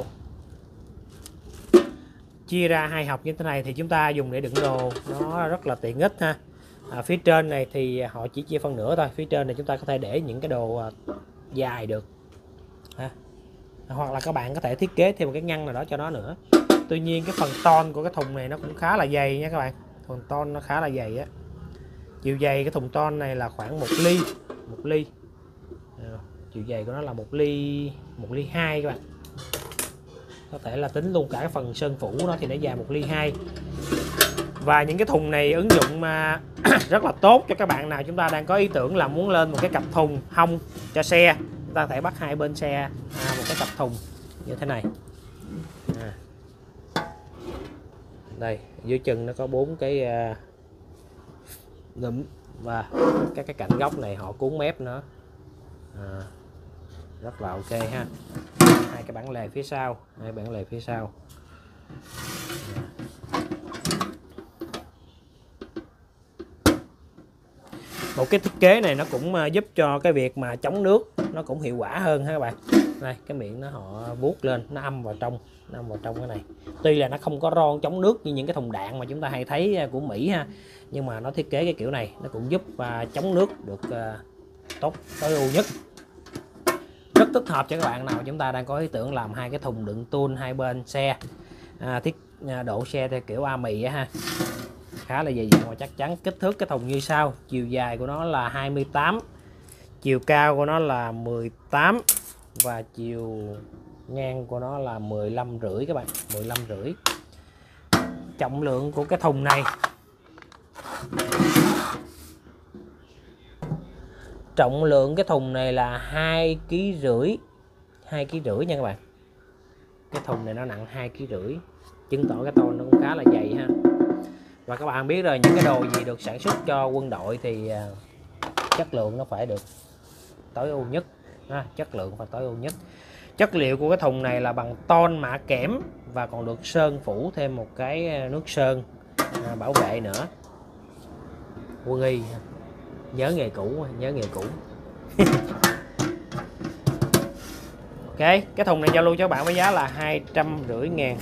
Chia ra hai hộp như thế này thì chúng ta dùng để đựng đồ nó rất là tiện ích ha. À, phía trên này thì họ chỉ chia phân nửa thôi, phía trên này chúng ta có thể để những cái đồ à, dài được ha. Hoặc là các bạn có thể thiết kế thêm một cái ngăn nào đó cho nó nữa. Tuy nhiên cái phần ton của cái thùng này nó cũng khá là dày nha các bạn, phần ton nó khá là dày á. Chiều dày cái thùng ton này là khoảng một ly một ly à, chiều dày của nó là một ly một ly hai các bạn, có thể là tính luôn cả cái phần sơn phủ nó thì nó dài một ly hai. Và những cái thùng này ứng dụng mà rất là tốt cho các bạn nào chúng ta đang có ý tưởng là muốn lên một cái cặp thùng hông cho xe, chúng ta có thể bắt hai bên xe à, một cái cặp thùng như thế này. À. Đây dưới chân nó có bốn cái uh, ngụm và các cái cạnh góc này họ cuốn mép nữa. À, rất là ok ha. Hai cái bản lề phía sau, hai bản lề phía sau. Một cái thiết kế này nó cũng giúp cho cái việc mà chống nước nó cũng hiệu quả hơn ha các bạn. Đây cái miệng nó họ vuốt lên, nó âm vào trong, nó âm vào trong cái này. Tuy là nó không có ron chống nước như những cái thùng đạn mà chúng ta hay thấy của Mỹ ha, nhưng mà nó thiết kế cái kiểu này nó cũng giúp uh, chống nước được uh, tốt tối ưu nhất. Rất thích hợp cho các bạn nào chúng ta đang có ý tưởng làm hai cái thùng đựng tool hai bên xe, à, thiết à, độ xe theo kiểu a mì á ha, khá là dày dặn và chắc chắn. Kích thước cái thùng như sau: chiều dài của nó là hai mươi tám, chiều cao của nó là mười tám và chiều ngang của nó là mười lăm rưỡi các bạn, mười lăm rưỡi. Trọng lượng của cái thùng này trọng lượng cái thùng này là hai ki rưỡi, hai ki rưỡi nha các bạn. Cái thùng này nó nặng hai ki rưỡi, chứng tỏ cái tôn nó cũng khá là dày ha. Và các bạn biết rồi, những cái đồ gì được sản xuất cho quân đội thì chất lượng nó phải được tối ưu nhất ha, chất lượng phải tối ưu nhất. Chất liệu của cái thùng này là bằng ton mạ kẽm và còn được sơn phủ thêm một cái nước sơn à, bảo vệ nữa. Quân y, nhớ nghề cũ, nhớ nghề cũ. Ok, cái thùng này giao lưu cho các bạn với giá là hai trăm rưỡi ngàn,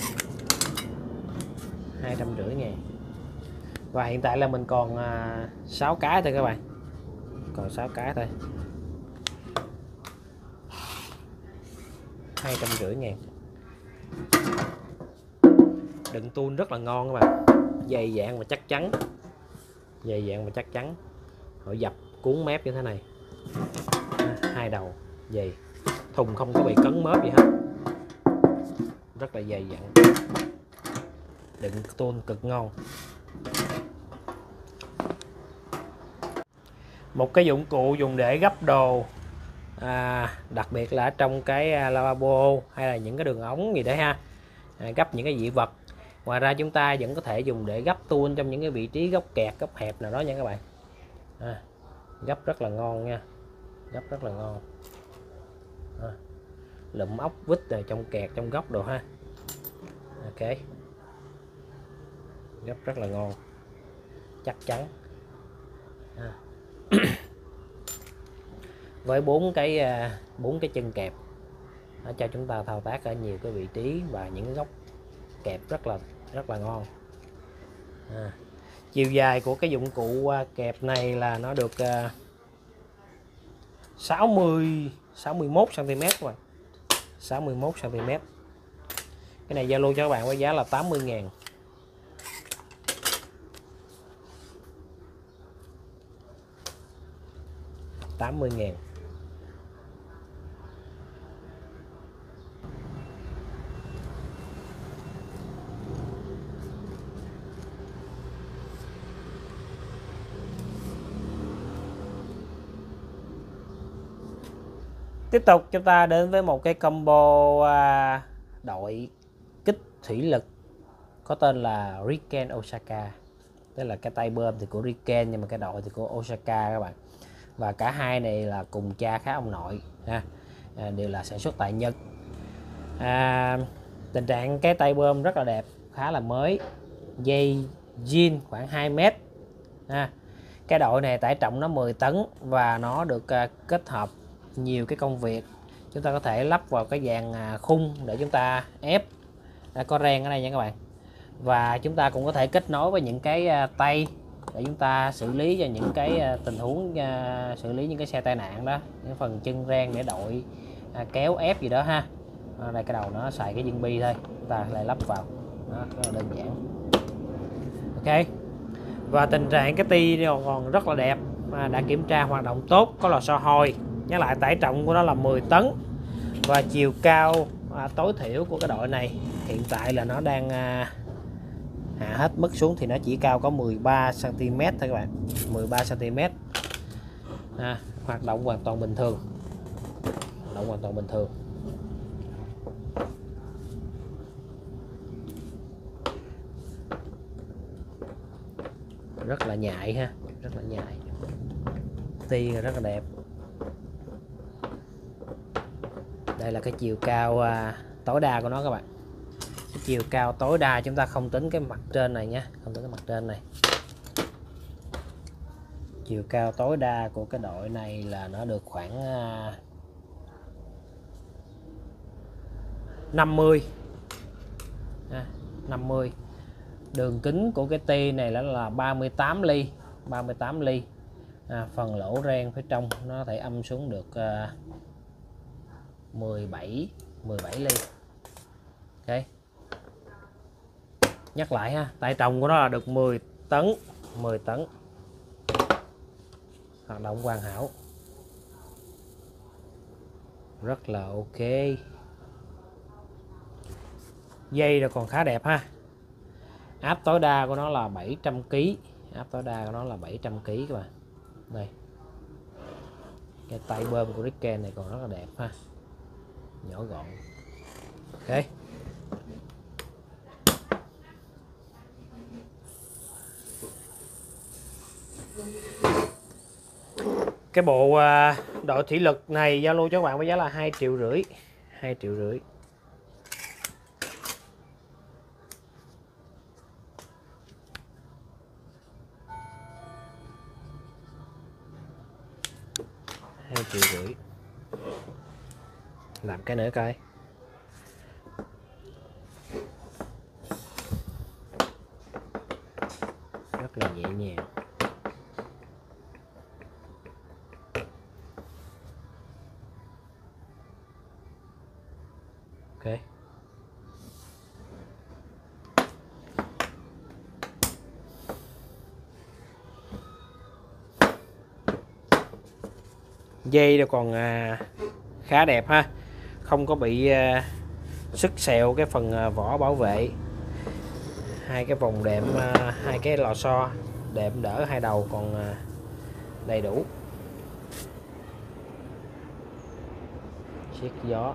hai trăm rưỡi ngàn. Và hiện tại là mình còn à, sáu cái thôi các bạn, còn sáu cái thôi, hai trăm rưỡi ngàn. Đựng tool rất là ngon các bạn, dày dạn và chắc chắn, dày dạn và chắc chắn. Họ dập cuốn mép như thế này, à, hai đầu dày, thùng không có bị cấn mớp gì hết, rất là dày dặn, đựng tool cực ngon. Một cái dụng cụ dùng để gấp đồ, à, đặc biệt là trong cái lavabo hay là những cái đường ống gì đấy ha, à, gấp những cái dị vật. Ngoài ra chúng ta vẫn có thể dùng để gấp tool trong những cái vị trí góc kẹt, góc hẹp nào đó nha các bạn. À, gấp rất là ngon nha, gấp rất là ngon. À, lụm ốc vít rồi trong kẹt trong góc đồ ha. Ok, gấp rất là ngon, chắc chắn. À. Với bốn cái bốn cái chân kẹp nó cho chúng ta thao tác ở nhiều cái vị trí và những góc kẹp rất là rất là ngon. À, chiều dài của cái dụng cụ kẹp này là nó được sáu mươi sáu mươi mốt xăng ti mét các bạn, sáu mươi mốt xăng ti mét. Cái này giao lưu cho các bạn với giá là tám mươi ngàn. tám mươi ngàn. Tiếp tục chúng ta đến với một cái combo à, đội kích thủy lực có tên là Riken Osaka. Tức là cái tay bơm thì của Riken nhưng mà cái đội thì của Osaka các bạn. Và cả hai này là cùng cha khác ông nội ha, à, đều là sản xuất tại Nhật. À, tình trạng cái tay bơm rất là đẹp, khá là mới, dây zin khoảng hai mét. À, cái đội này tải trọng nó mười tấn và nó được uh, kết hợp nhiều cái công việc. Chúng ta có thể lắp vào cái dàn uh, khung để chúng ta ép, à, có ren ở đây nha các bạn. Và chúng ta cũng có thể kết nối với những cái uh, tay để chúng ta xử lý cho những cái uh, tình huống uh, xử lý những cái xe tai nạn đó, những phần chân ren để đội uh, kéo ép gì đó ha. À, đây cái đầu nó xài cái viên bi thôi, chúng ta lại lắp vào đó, rất là đơn giản. Ok, và tình trạng cái ti còn rất là đẹp, à, đã kiểm tra hoạt động tốt, có lò xo hồi. Nhắc lại tải trọng của nó là mười tấn và chiều cao à, tối thiểu của cái đội này hiện tại là nó đang à, hạ hết mức xuống thì nó chỉ cao có mười ba xăng ti mét thôi các bạn, mười ba xăng ti mét. À, hoạt động hoàn toàn bình thường, hoạt động hoàn toàn bình thường. rất là nhạy ha, rất là nhạy, ti rất là đẹp. Đây là cái chiều cao à, tối đa của nó các bạn. Cái chiều cao tối đa chúng ta không tính cái mặt trên này nhé, không tính cái mặt trên này. Chiều cao tối đa của cái đội này là nó được khoảng à, năm mươi à, năm mươi. Đường kính của cái ti này là, là ba mươi tám ly, ba mươi tám ly. À, phần lỗ ren phía trong nó có thể âm xuống được à, mười bảy ly. Ok. Nhắc lại ha, tải trọng của nó là được mười tấn, mười tấn. Hoạt động hoàn hảo. Rất là ok. Dây rồi còn khá đẹp ha. Áp tối đa của nó là bảy trăm ki lô gam. Áp tối đa của nó là bảy trăm ki lô gam các bạn. Đây. Cái tay bơm của Riken này còn rất là đẹp ha. Nhỏ gọn. Ok. Cái bộ đội thủy lực này giao lưu cho các bạn với giá là hai triệu rưỡi. hai triệu rưỡi. hai triệu rưỡi. Làm cái nữa coi. Rất là nhẹ nhàng. Ok. Dây nó còn à, khá đẹp ha, không có bị à, sứt sẹo cái phần à, vỏ bảo vệ. Hai cái vòng đệm, à, hai cái lò xo đệm đỡ hai đầu còn à, đầy đủ. Siết gió.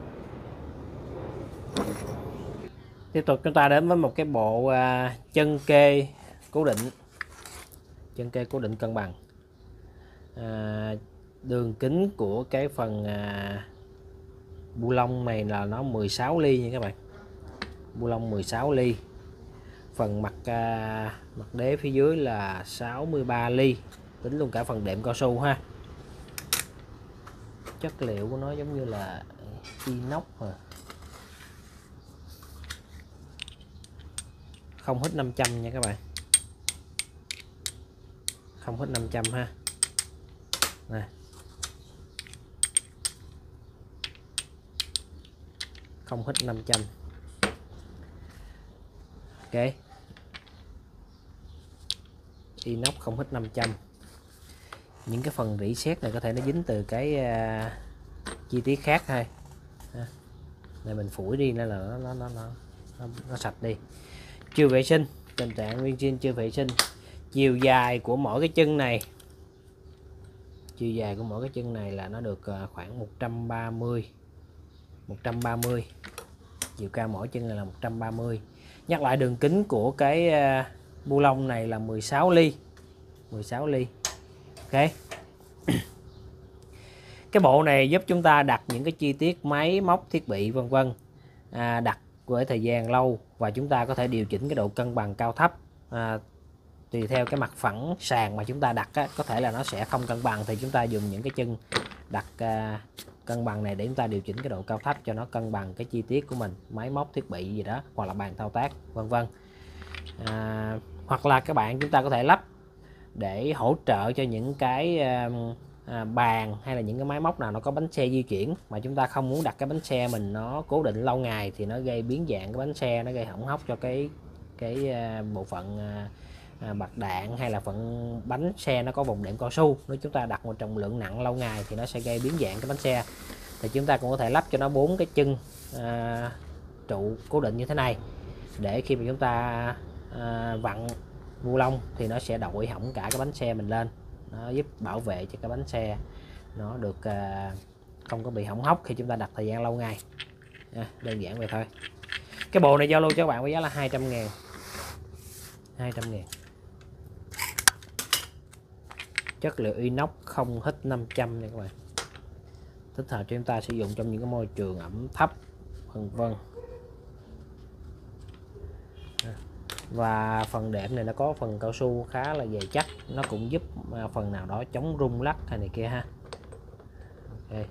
Tiếp tục chúng ta đến với một cái bộ à, chân kê cố định, chân kê cố định cân bằng. À, đường kính của cái phần à, bu lông này là nó mười sáu ly nha các bạn. Bu lông mười sáu ly. Phần mặt à, mặt đế phía dưới là sáu mươi ba ly, tính luôn cả phần đệm cao su ha. Chất liệu của nó giống như là inox rồi. Không hít năm trăm nha các bạn. Không hít năm trăm ha. Này. Không hít năm trăm. Ok. Inox không hít năm trăm. Những cái phần rỉ sét này có thể nó dính từ cái uh, chi tiết khác thôi. Này mình phủi đi nên là nó nó nó nó, nó, nó sạch đi. Chưa vệ sinh, tình trạng nguyên zin chưa vệ sinh. Chiều dài của mỗi cái chân này, chiều dài của mỗi cái chân này là nó được khoảng một trăm ba mươi, một trăm ba mươi. Chiều cao mỗi chân này là một trăm ba mươi. Nhắc lại đường kính của cái uh, bu lông này là mười sáu ly, mười sáu ly. Ok. Cái bộ này giúp chúng ta đặt những cái chi tiết máy móc thiết bị vân vân, à, đặt với thời gian lâu và chúng ta có thể điều chỉnh cái độ cân bằng cao thấp, à, tùy theo cái mặt phẳng sàn mà chúng ta đặt á, có thể là nó sẽ không cân bằng thì chúng ta dùng những cái chân đặt à, cân bằng này để chúng ta điều chỉnh cái độ cao thấp cho nó cân bằng cái chi tiết của mình, máy móc thiết bị gì đó hoặc là bàn thao tác vân vân. À, hoặc là các bạn chúng ta có thể lắp để hỗ trợ cho những cái à, à, bàn hay là những cái máy móc nào nó có bánh xe di chuyển mà chúng ta không muốn đặt cái bánh xe mình nó cố định lâu ngày thì nó gây biến dạng cái bánh xe, nó gây hỏng hóc cho cái cái à, bộ phận à, à, bạc đạn hay là phần bánh xe nó có vòng đệm cao su. Nếu chúng ta đặt một trọng lượng nặng lâu ngày thì nó sẽ gây biến dạng cái bánh xe. Thì chúng ta cũng có thể lắp cho nó bốn cái chân à, trụ cố định như thế này để khi mà chúng ta à, vặn bu lông thì nó sẽ đội hỏng cả cái bánh xe mình lên, nó giúp bảo vệ cho cái bánh xe nó được à, không có bị hỏng hóc khi chúng ta đặt thời gian lâu ngày. À, đơn giản vậy thôi. Cái bộ này giao lưu cho các bạn với giá là hai trăm ngàn, hai trăm ngàn. chất liệu inox không hít năm trăm nha các bạn, thích hợp cho chúng ta sử dụng trong những cái môi trường ẩm thấp vân vân. Và phần đệm này nó có phần cao su khá là dày chắc, nó cũng giúp phần nào đó chống rung lắc hay này kia ha. Okay.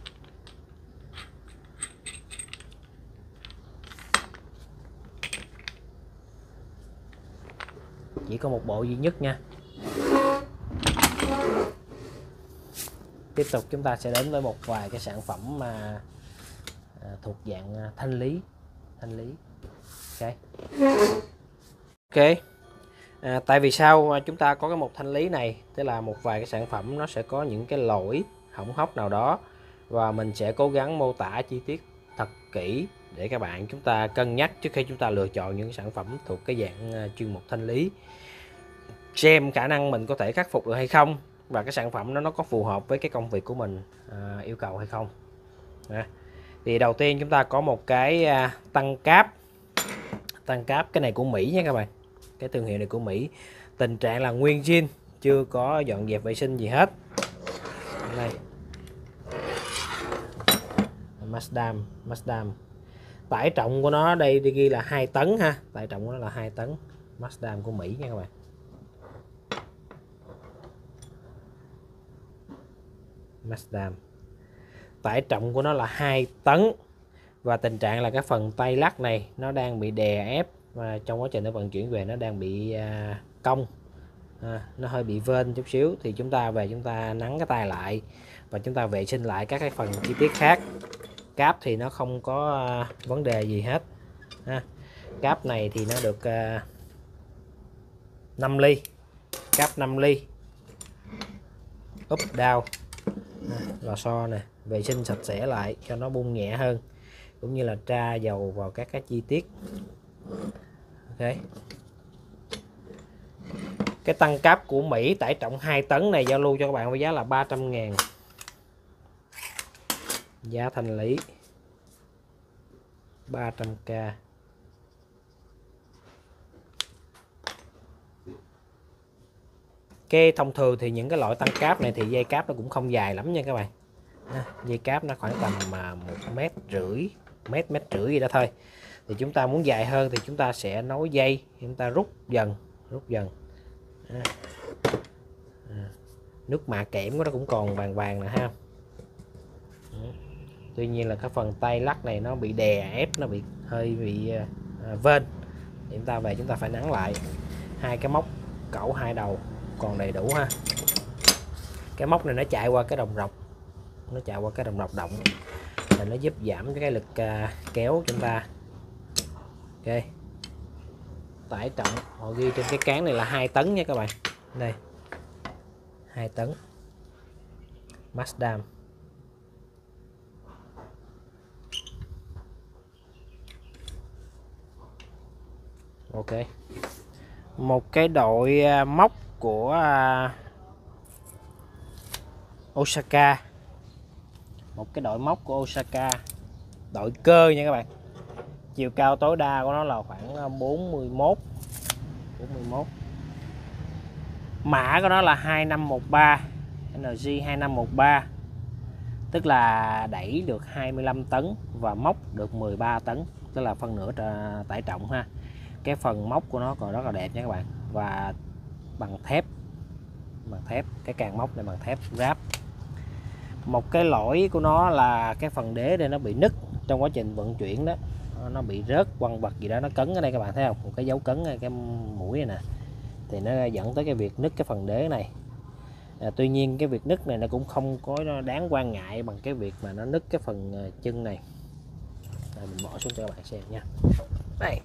Chỉ có một bộ duy nhất nha. Tiếp tục chúng ta sẽ đến với một vài cái sản phẩm mà à, thuộc dạng thanh lý thanh lý ok ok à, tại vì sao chúng ta có cái mục thanh lý này, tức là một vài cái sản phẩm nó sẽ có những cái lỗi hỏng hóc nào đó, và mình sẽ cố gắng mô tả chi tiết thật kỹ để các bạn chúng ta cân nhắc trước khi chúng ta lựa chọn những sản phẩm thuộc cái dạng chuyên mục thanh lý, xem khả năng mình có thể khắc phục được hay không, và cái sản phẩm đó nó có phù hợp với cái công việc của mình à, yêu cầu hay không. À, thì đầu tiên chúng ta có một cái à, tăng cáp tăng cáp cái này của Mỹ nha các bạn, cái thương hiệu này của Mỹ, tình trạng là nguyên zin, chưa có dọn dẹp vệ sinh gì hết. Đây Mazdam Mazdam tải trọng của nó đây đi ghi là hai tấn ha, tải trọng của nó là hai tấn, Mazdam của Mỹ nha các bạn. Mazdam tải trọng của nó là hai tấn, và tình trạng là cái phần tay lắc này nó đang bị đè ép, và trong quá trình nó vận chuyển về nó đang bị à, cong, à, nó hơi bị vên chút xíu, thì chúng ta về chúng ta nắn cái tay lại và chúng ta vệ sinh lại các cái phần chi tiết khác. Cáp thì nó không có à, vấn đề gì hết ha. Cáp này thì nó được à, năm ly, cáp năm ly, úp down, lò xo nè, vệ sinh sạch sẽ lại cho nó bung nhẹ hơn, cũng như là tra dầu vào các cái chi tiết. Ok, cái tăng cáp của Mỹ tải trọng hai tấn này giao lưu cho các bạn với giá là ba trăm ngàn, giá thanh lý ba trăm k. Cái thông thường thì những cái loại tăng cáp này thì dây cáp nó cũng không dài lắm nha các bạn. À, dây cáp nó khoảng tầm mà một mét rưỡi, mét mét rưỡi gì đó thôi. Thì chúng ta muốn dài hơn thì chúng ta sẽ nối dây, chúng ta rút dần, rút dần. À. À. Nước mạ kẽm của nó cũng còn vàng vàng nè ha. À. Tuy nhiên là cái phần tay lắc này nó bị đè ép, nó bị hơi bị à, vên. Chúng ta về chúng ta phải nắn lại. Hai cái móc cẩu hai đầu còn đầy đủ ha. Cái móc này nó chạy qua cái đồng rọc, nó chạy qua cái đồng rọc động, là nó giúp giảm cái lực uh, kéo chúng ta. Ok, tải trọng họ ghi trên cái cán này là hai tấn nha các bạn, đây hai tấn Mazdam. Ok, một cái đội uh, móc của uh, Osaka, một cái đội móc của Osaka, đội cơ nha các bạn. Chiều cao tối đa của nó là khoảng bốn mươi mốt, bốn mươi mốt. Mã của nó là hai năm một ba, N G hai năm một ba, tức là đẩy được hai mươi lăm tấn và móc được mười ba tấn, tức là phân nửa tải trọng ha. Cái phần móc của nó còn rất là đẹp nha các bạn, và bằng thép, bằng thép, cái càng móc này bằng thép ráp. Một cái lỗi của nó là cái phần đế đây nó bị nứt trong quá trình vận chuyển đó, nó bị rớt quăng vật gì đó, nó cấn ở đây các bạn thấy không, một cái dấu cấn ở cái mũi này nè, thì nó dẫn tới cái việc nứt cái phần đế này. À, tuy nhiên cái việc nứt này nó cũng không có đáng quan ngại bằng cái việc mà nó nứt cái phần chân này. À, mình bỏ xuống cho các bạn xem nha. Đây,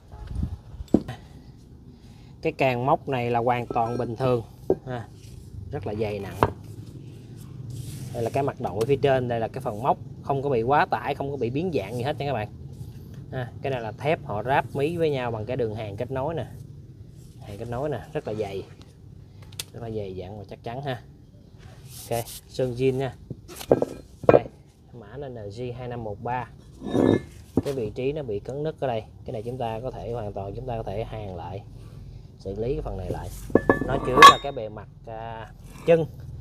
cái càng móc này là hoàn toàn bình thường ha, rất là dày nặng. Đây là cái mặt đội phía trên, đây là cái phần móc, không có bị quá tải, không có bị biến dạng gì hết nha các bạn. À, cái này là thép họ ráp mí với nhau bằng cái đường hàn kết nối nè, hàng kết nối nè, rất là dày, rất là dày dặn và chắc chắn ha. Ok, sơn zin nha. Đây, mã là N G hai năm một ba. Cái vị trí nó bị cấn nứt ở đây, cái này chúng ta có thể hoàn toàn chúng ta có thể hàn lại, xử lý cái phần này lại. Nó chứa là cái bề mặt à, chân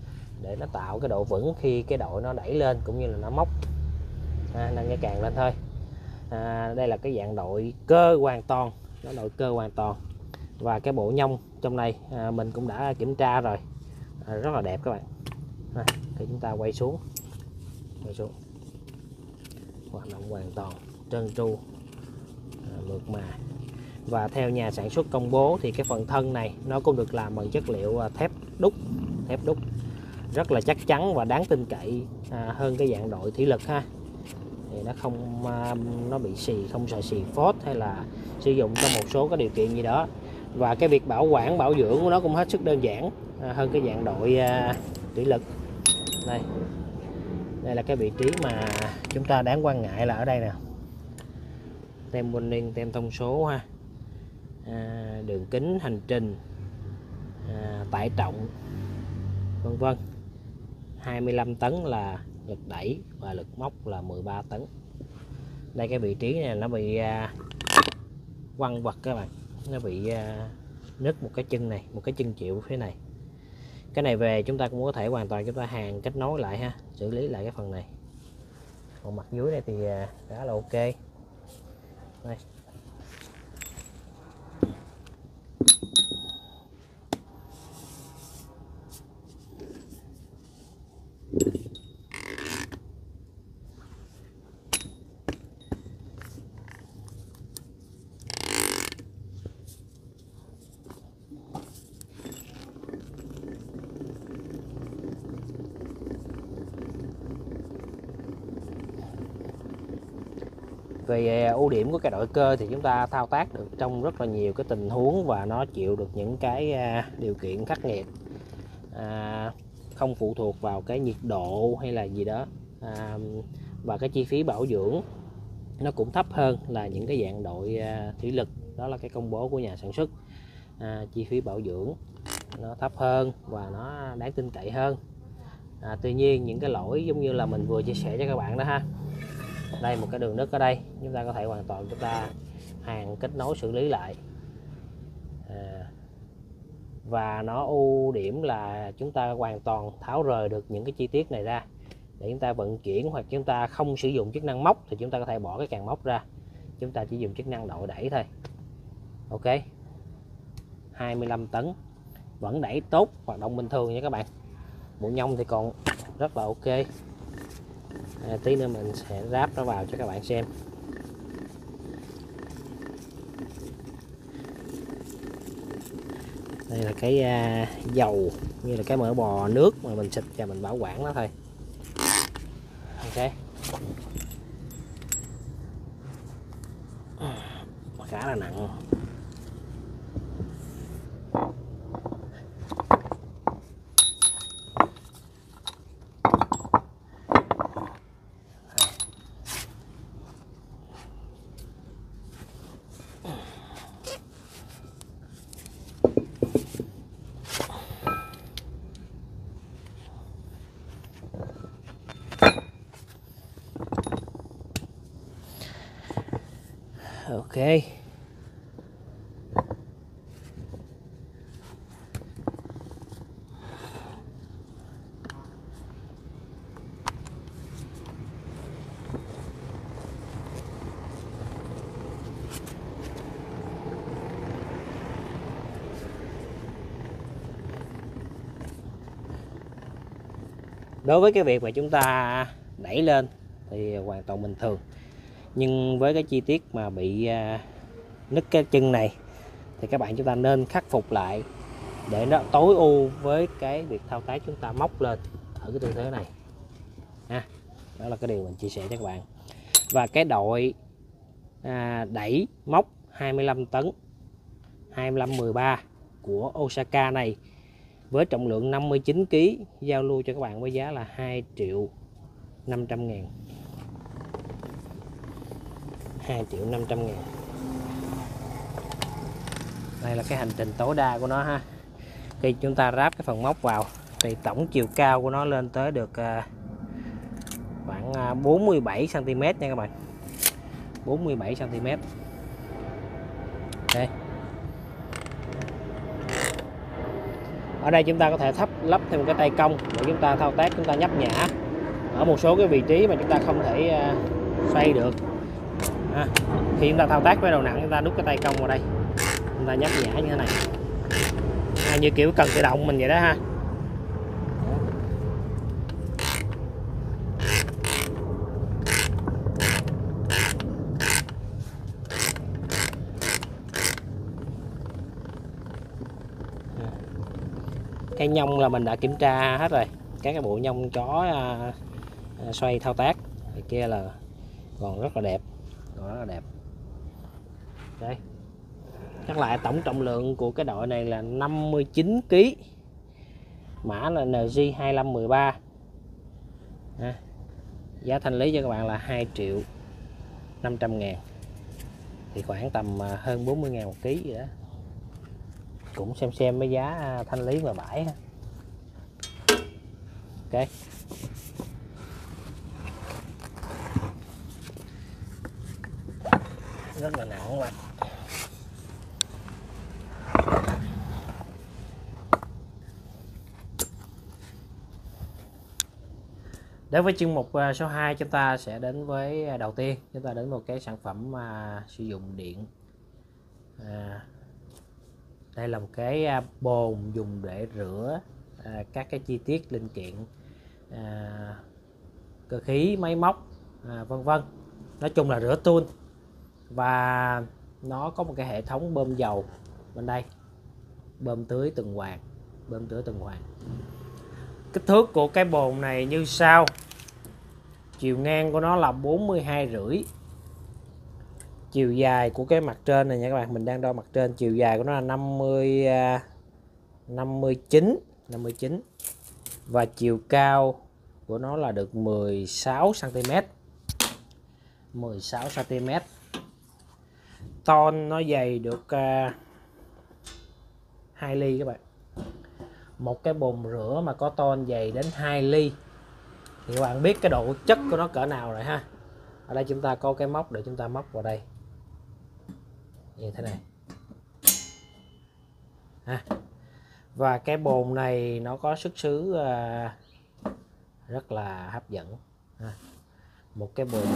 để nó tạo cái độ vững khi cái đội nó đẩy lên cũng như là nó móc, à, nâng cái càng lên thôi. À, đây là cái dạng đội cơ hoàn toàn, nó đội cơ hoàn toàn. Và cái bộ nhông trong này à, mình cũng đã kiểm tra rồi, à, rất là đẹp các bạn. À, thì chúng ta quay xuống, quay xuống, hoạt động hoàn toàn trơn tru, à, mượt mà. Và theo nhà sản xuất công bố thì cái phần thân này nó cũng được làm bằng chất liệu thép đúc, thép đúc rất là chắc chắn và đáng tin cậy, à, hơn cái dạng đội thủy lực ha. Thì nó không à, nó bị xì, không sợ xì phốt hay là sử dụng trong một số cái điều kiện gì đó. Và cái việc bảo quản bảo dưỡng của nó cũng hết sức đơn giản, à, hơn cái dạng đội à, thủy lực. Đây, đây là cái vị trí mà chúng ta đáng quan ngại là ở đây nè, tem warning, tem thông số ha, à, đường kính hành trình, à, tải trọng vân vân. hai mươi lăm tấn là lực đẩy và lực móc là mười ba tấn. Đây cái vị trí này nó bị à, quăng vật các bạn, nó bị à, nứt một cái chân này, một cái chân chịu phía này. Cái này về chúng ta cũng có thể hoàn toàn chúng ta hàn kết nối lại ha, xử lý lại cái phần này. Còn mặt dưới này thì à, khá là ok. Đây. Về ưu điểm của cái đội cơ thì chúng ta thao tác được trong rất là nhiều cái tình huống và nó chịu được những cái điều kiện khắc nghiệt, à, không phụ thuộc vào cái nhiệt độ hay là gì đó, à, và cái chi phí bảo dưỡng nó cũng thấp hơn là những cái dạng đội thủy lực. Đó là cái công bố của nhà sản xuất, à, chi phí bảo dưỡng nó thấp hơn và nó đáng tin cậy hơn. À, tuy nhiên những cái lỗi giống như là mình vừa chia sẻ cho các bạn đó ha, đây một cái đường nứt ở đây, chúng ta có thể hoàn toàn chúng ta hàn kết nối xử lý lại, à, và nó ưu điểm là chúng ta hoàn toàn tháo rời được những cái chi tiết này ra để chúng ta vận chuyển, hoặc chúng ta không sử dụng chức năng móc thì chúng ta có thể bỏ cái càng móc ra, chúng ta chỉ dùng chức năng đội đẩy thôi. Ok, hai mươi lăm tấn vẫn đẩy tốt, hoạt động bình thường nha các bạn. Bộ nhông thì còn rất là ok. À, tí nữa mình sẽ ráp nó vào cho các bạn xem. Đây là cái à, dầu như là cái mỡ bò nước mà mình xịt và mình bảo quản nó thôi. Ok, khá là nặng. Ok, đối với cái việc mà chúng ta đẩy lên thì hoàn toàn bình thường, nhưng với cái chi tiết mà bị à, nứt cái chân này thì các bạn chúng ta nên khắc phục lại để nó tối ưu với cái việc thao tác chúng ta móc lên ở cái tư thế này ha. Đó là cái điều mình chia sẻ cho các bạn. Và cái đội à, đẩy móc hai mươi lăm tấn hai mươi lăm mười ba của Osaka này với trọng lượng năm mươi chín ki lô gam giao lưu cho các bạn với giá là hai triệu năm trăm ngàn. hai triệu năm trăm ngàn. Đây là cái hành trình tối đa của nó ha. Khi chúng ta ráp cái phần móc vào thì tổng chiều cao của nó lên tới được khoảng bốn mươi bảy xăng ti mét nha các bạn. bốn mươi bảy xăng ti mét. Đây. Ở đây chúng ta có thể thắp lắp thêm một cái tay công để chúng ta thao tác, chúng ta nhấp nhả ở một số cái vị trí mà chúng ta không thể uh, xoay được. À, khi chúng ta thao tác với đầu nặng, chúng ta đút cái tay công vào đây, chúng ta nhấp nhả như thế này, à, như kiểu cần tự động mình vậy đó ha. Cái nhông là mình đã kiểm tra hết rồi, các cái bộ nhông chó à, à, xoay thao tác cái kia là còn rất là đẹp, còn rất là đẹp. Đây, nhắc lại tổng trọng lượng của cái đội này là năm mươi chín ki lô gam, mã là en giê hai lăm một ba. À, giá thanh lý cho các bạn là hai triệu năm trăm ngàn, thì khoảng tầm hơn bốn mươi ngàn một ký vậy đó, cũng xem xem với giá thanh lý mà bãi. Ok, rất là nặng các bạn. Đến với chuyên mục số hai, chúng ta sẽ đến với đầu tiên, chúng ta đến một cái sản phẩm à, sử dụng điện. À, đây là một cái bồn dùng để rửa à, các cái chi tiết linh kiện, à, cơ khí, máy móc, à, vân vân. Nói chung là rửa tool, và nó có một cái hệ thống bơm dầu bên đây, bơm tưới tuần hoàn, bơm tưới tuần hoàn. Kích thước của cái bồn này như sau: chiều ngang của nó là bốn mươi hai rưỡi, chiều dài của cái mặt trên này nha các bạn, mình đang đo mặt trên, chiều dài của nó là năm mươi, năm mươi chín, năm mươi chín, và chiều cao của nó là được mười sáu xăng ti mét, mười sáu xăng ti mét. Ton nó dày được uh, hai ly các bạn. Một cái bồn rửa mà có ton dày đến hai ly thì các bạn biết cái độ chất của nó cỡ nào rồi ha. Ở đây chúng ta có cái móc để chúng ta móc vào đây như thế này ha. Và cái bồn này nó có xuất xứ uh, rất là hấp dẫn ha. Một cái bồn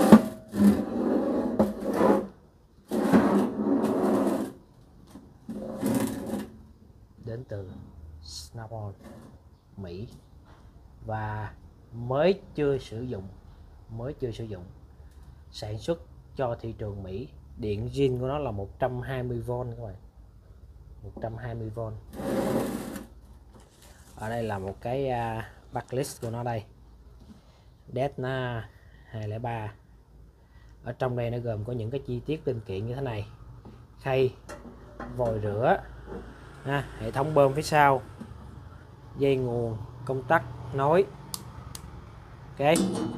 đến từ Snap-on Mỹ và mới chưa sử dụng, mới chưa sử dụng, sản xuất cho thị trường Mỹ. Điện zin của nó là một trăm hai mươi vôn các bạn, một trăm hai mươi vôn. Ở đây là một cái uh, backlist của nó đây, Daytona hai không ba. Ở trong đây nó gồm có những cái chi tiết linh kiện như thế này: khay, vòi rửa, ha, hệ thống bơm phía sau, dây nguồn, công tắc, nối. Ok,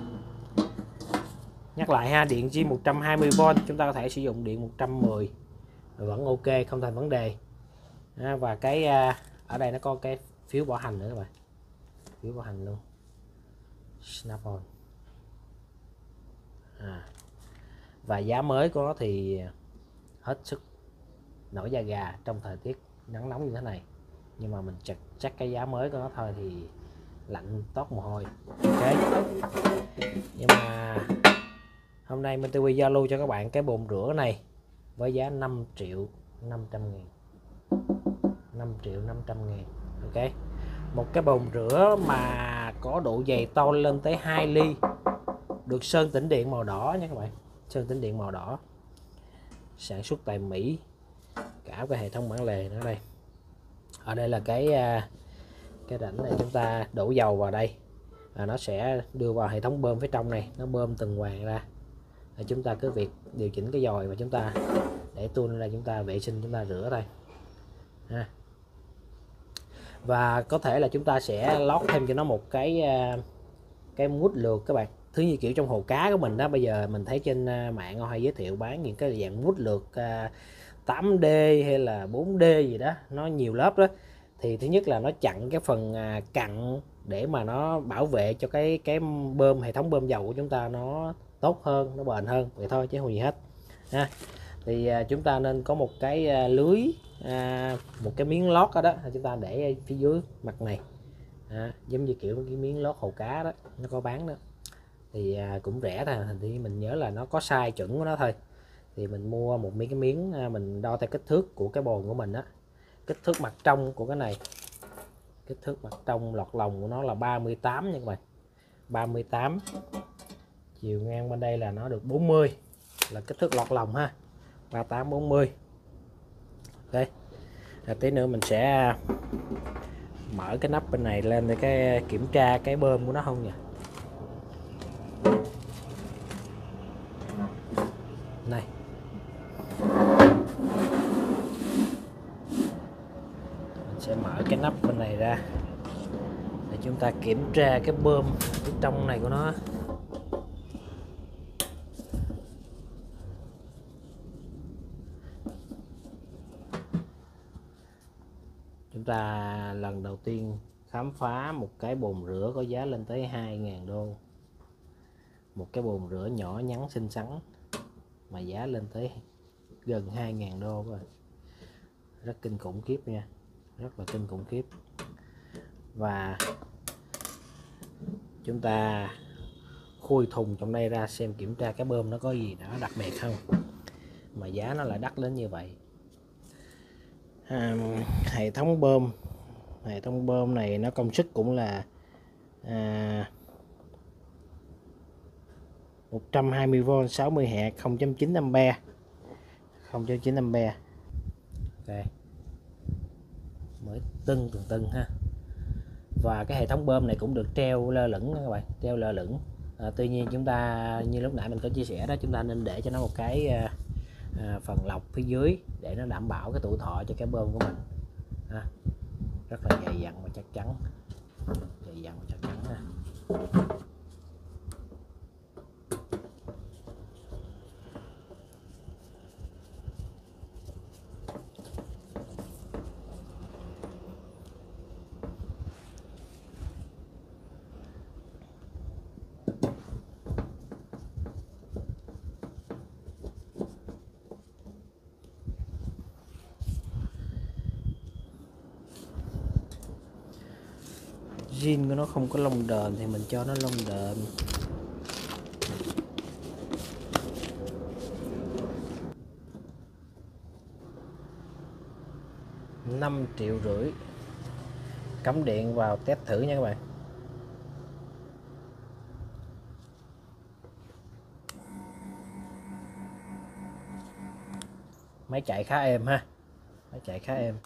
nhắc lại ha, điện zin một trăm hai mươi vôn, chúng ta có thể sử dụng điện một trăm mười vẫn ok, không thành vấn đề. À, và cái ở đây nó có cái phiếu bảo hành nữa các bạn, phiếu bảo hành luôn, Snap-on. À, và giá mới của nó thì hết sức nổi da gà trong thời tiết nắng nóng như thế này, nhưng mà mình chắc chắc cái giá mới của nó thôi thì lạnh toát mồ hôi. Ok, nhưng mà hôm nay Minh ti vi giao lưu cho các bạn cái bồn rửa này với giá năm triệu năm trăm ngàn, năm triệu năm trăm ngàn. Ok, một cái bồn rửa mà có độ dày to lên tới hai ly, được sơn tĩnh điện màu đỏ nha các bạn, sơn tĩnh điện màu đỏ, sản xuất tại Mỹ, cả cái hệ thống bản lề nữa đây. Ở đây là cái cái rãnh này, chúng ta đổ dầu vào đây, à, nó sẽ đưa vào hệ thống bơm phía trong này, nó bơm tuần hoàn ra. À, chúng ta cứ việc điều chỉnh cái dòi và chúng ta để tuôn ra, chúng ta vệ sinh, chúng ta rửa thôi ha. Và có thể là chúng ta sẽ lót thêm cho nó một cái cái mút lượt các bạn, thứ như kiểu trong hồ cá của mình đó. Bây giờ mình thấy trên mạng họ hay giới thiệu bán những cái dạng mút lượt tám D hay là bốn D gì đó, nó nhiều lớp đó. Thì thứ nhất là nó chặn cái phần cặn để mà nó bảo vệ cho cái cái bơm, hệ thống bơm dầu của chúng ta nó tốt hơn, nó bền hơn, vậy thôi chứ không gì hết ha. thì à, chúng ta nên có một cái à, lưới, à, một cái miếng lót ở đó chúng ta để phía dưới mặt này, à, giống như kiểu cái miếng lót hồ cá đó, nó có bán đó, thì à, cũng rẻ thôi, thì mình nhớ là nó có size chuẩn của nó thôi. Thì mình mua một miếng cái miếng, à, mình đo theo kích thước của cái bồn của mình á, kích thước mặt trong của cái này, kích thước mặt trong lọt lòng của nó là ba mươi tám nha các bạn, ba mươi tám, chiều ngang bên đây là nó được bốn mươi, là kích thước lọt lòng ha, ba mươi tám bốn mươi. Đây, rồi tí nữa mình sẽ mở cái nắp bên này lên để cái kiểm tra cái bơm của nó không nhỉ. Này, mình sẽ mở cái nắp bên này ra để chúng ta kiểm tra cái bơm phía trong này của nó. Chúng ta lần đầu tiên khám phá một cái bồn rửa có giá lên tới hai ngàn đô. Một cái bồn rửa nhỏ nhắn xinh xắn mà giá lên tới gần hai ngàn đô rồi. Rất kinh khủng khiếp nha, rất là kinh khủng khiếp. Và chúng ta khui thùng trong đây ra xem, kiểm tra cái bơm nó có gì đó đặc biệt không mà giá nó lại đắt đến như vậy. À, hệ thống bơm hệ thống bơm này nó công suất cũng là à, một trăm hai mươi vôn, sáu mươi héc, không phẩy chín ampe, không phẩy chín ampe. Okay. Mới tưng từng tưng ha. Và cái hệ thống bơm này cũng được treo lơ lửng các bạn, treo lơ lửng. À, tuy nhiên chúng ta như lúc nãy mình có chia sẻ đó, chúng ta nên để cho nó một cái à, à, phần lọc phía dưới để nó đảm bảo cái tuổi thọ cho cái bơm của mình. À, rất là dày dặn và chắc chắn, dày dặn và chắc chắn ha. Zin của nó không có lông đờn thì mình cho nó lông đờn. Năm triệu rưỡi. Cắm điện vào test thử nha các bạn. Máy chạy khá êm ha, máy chạy khá êm.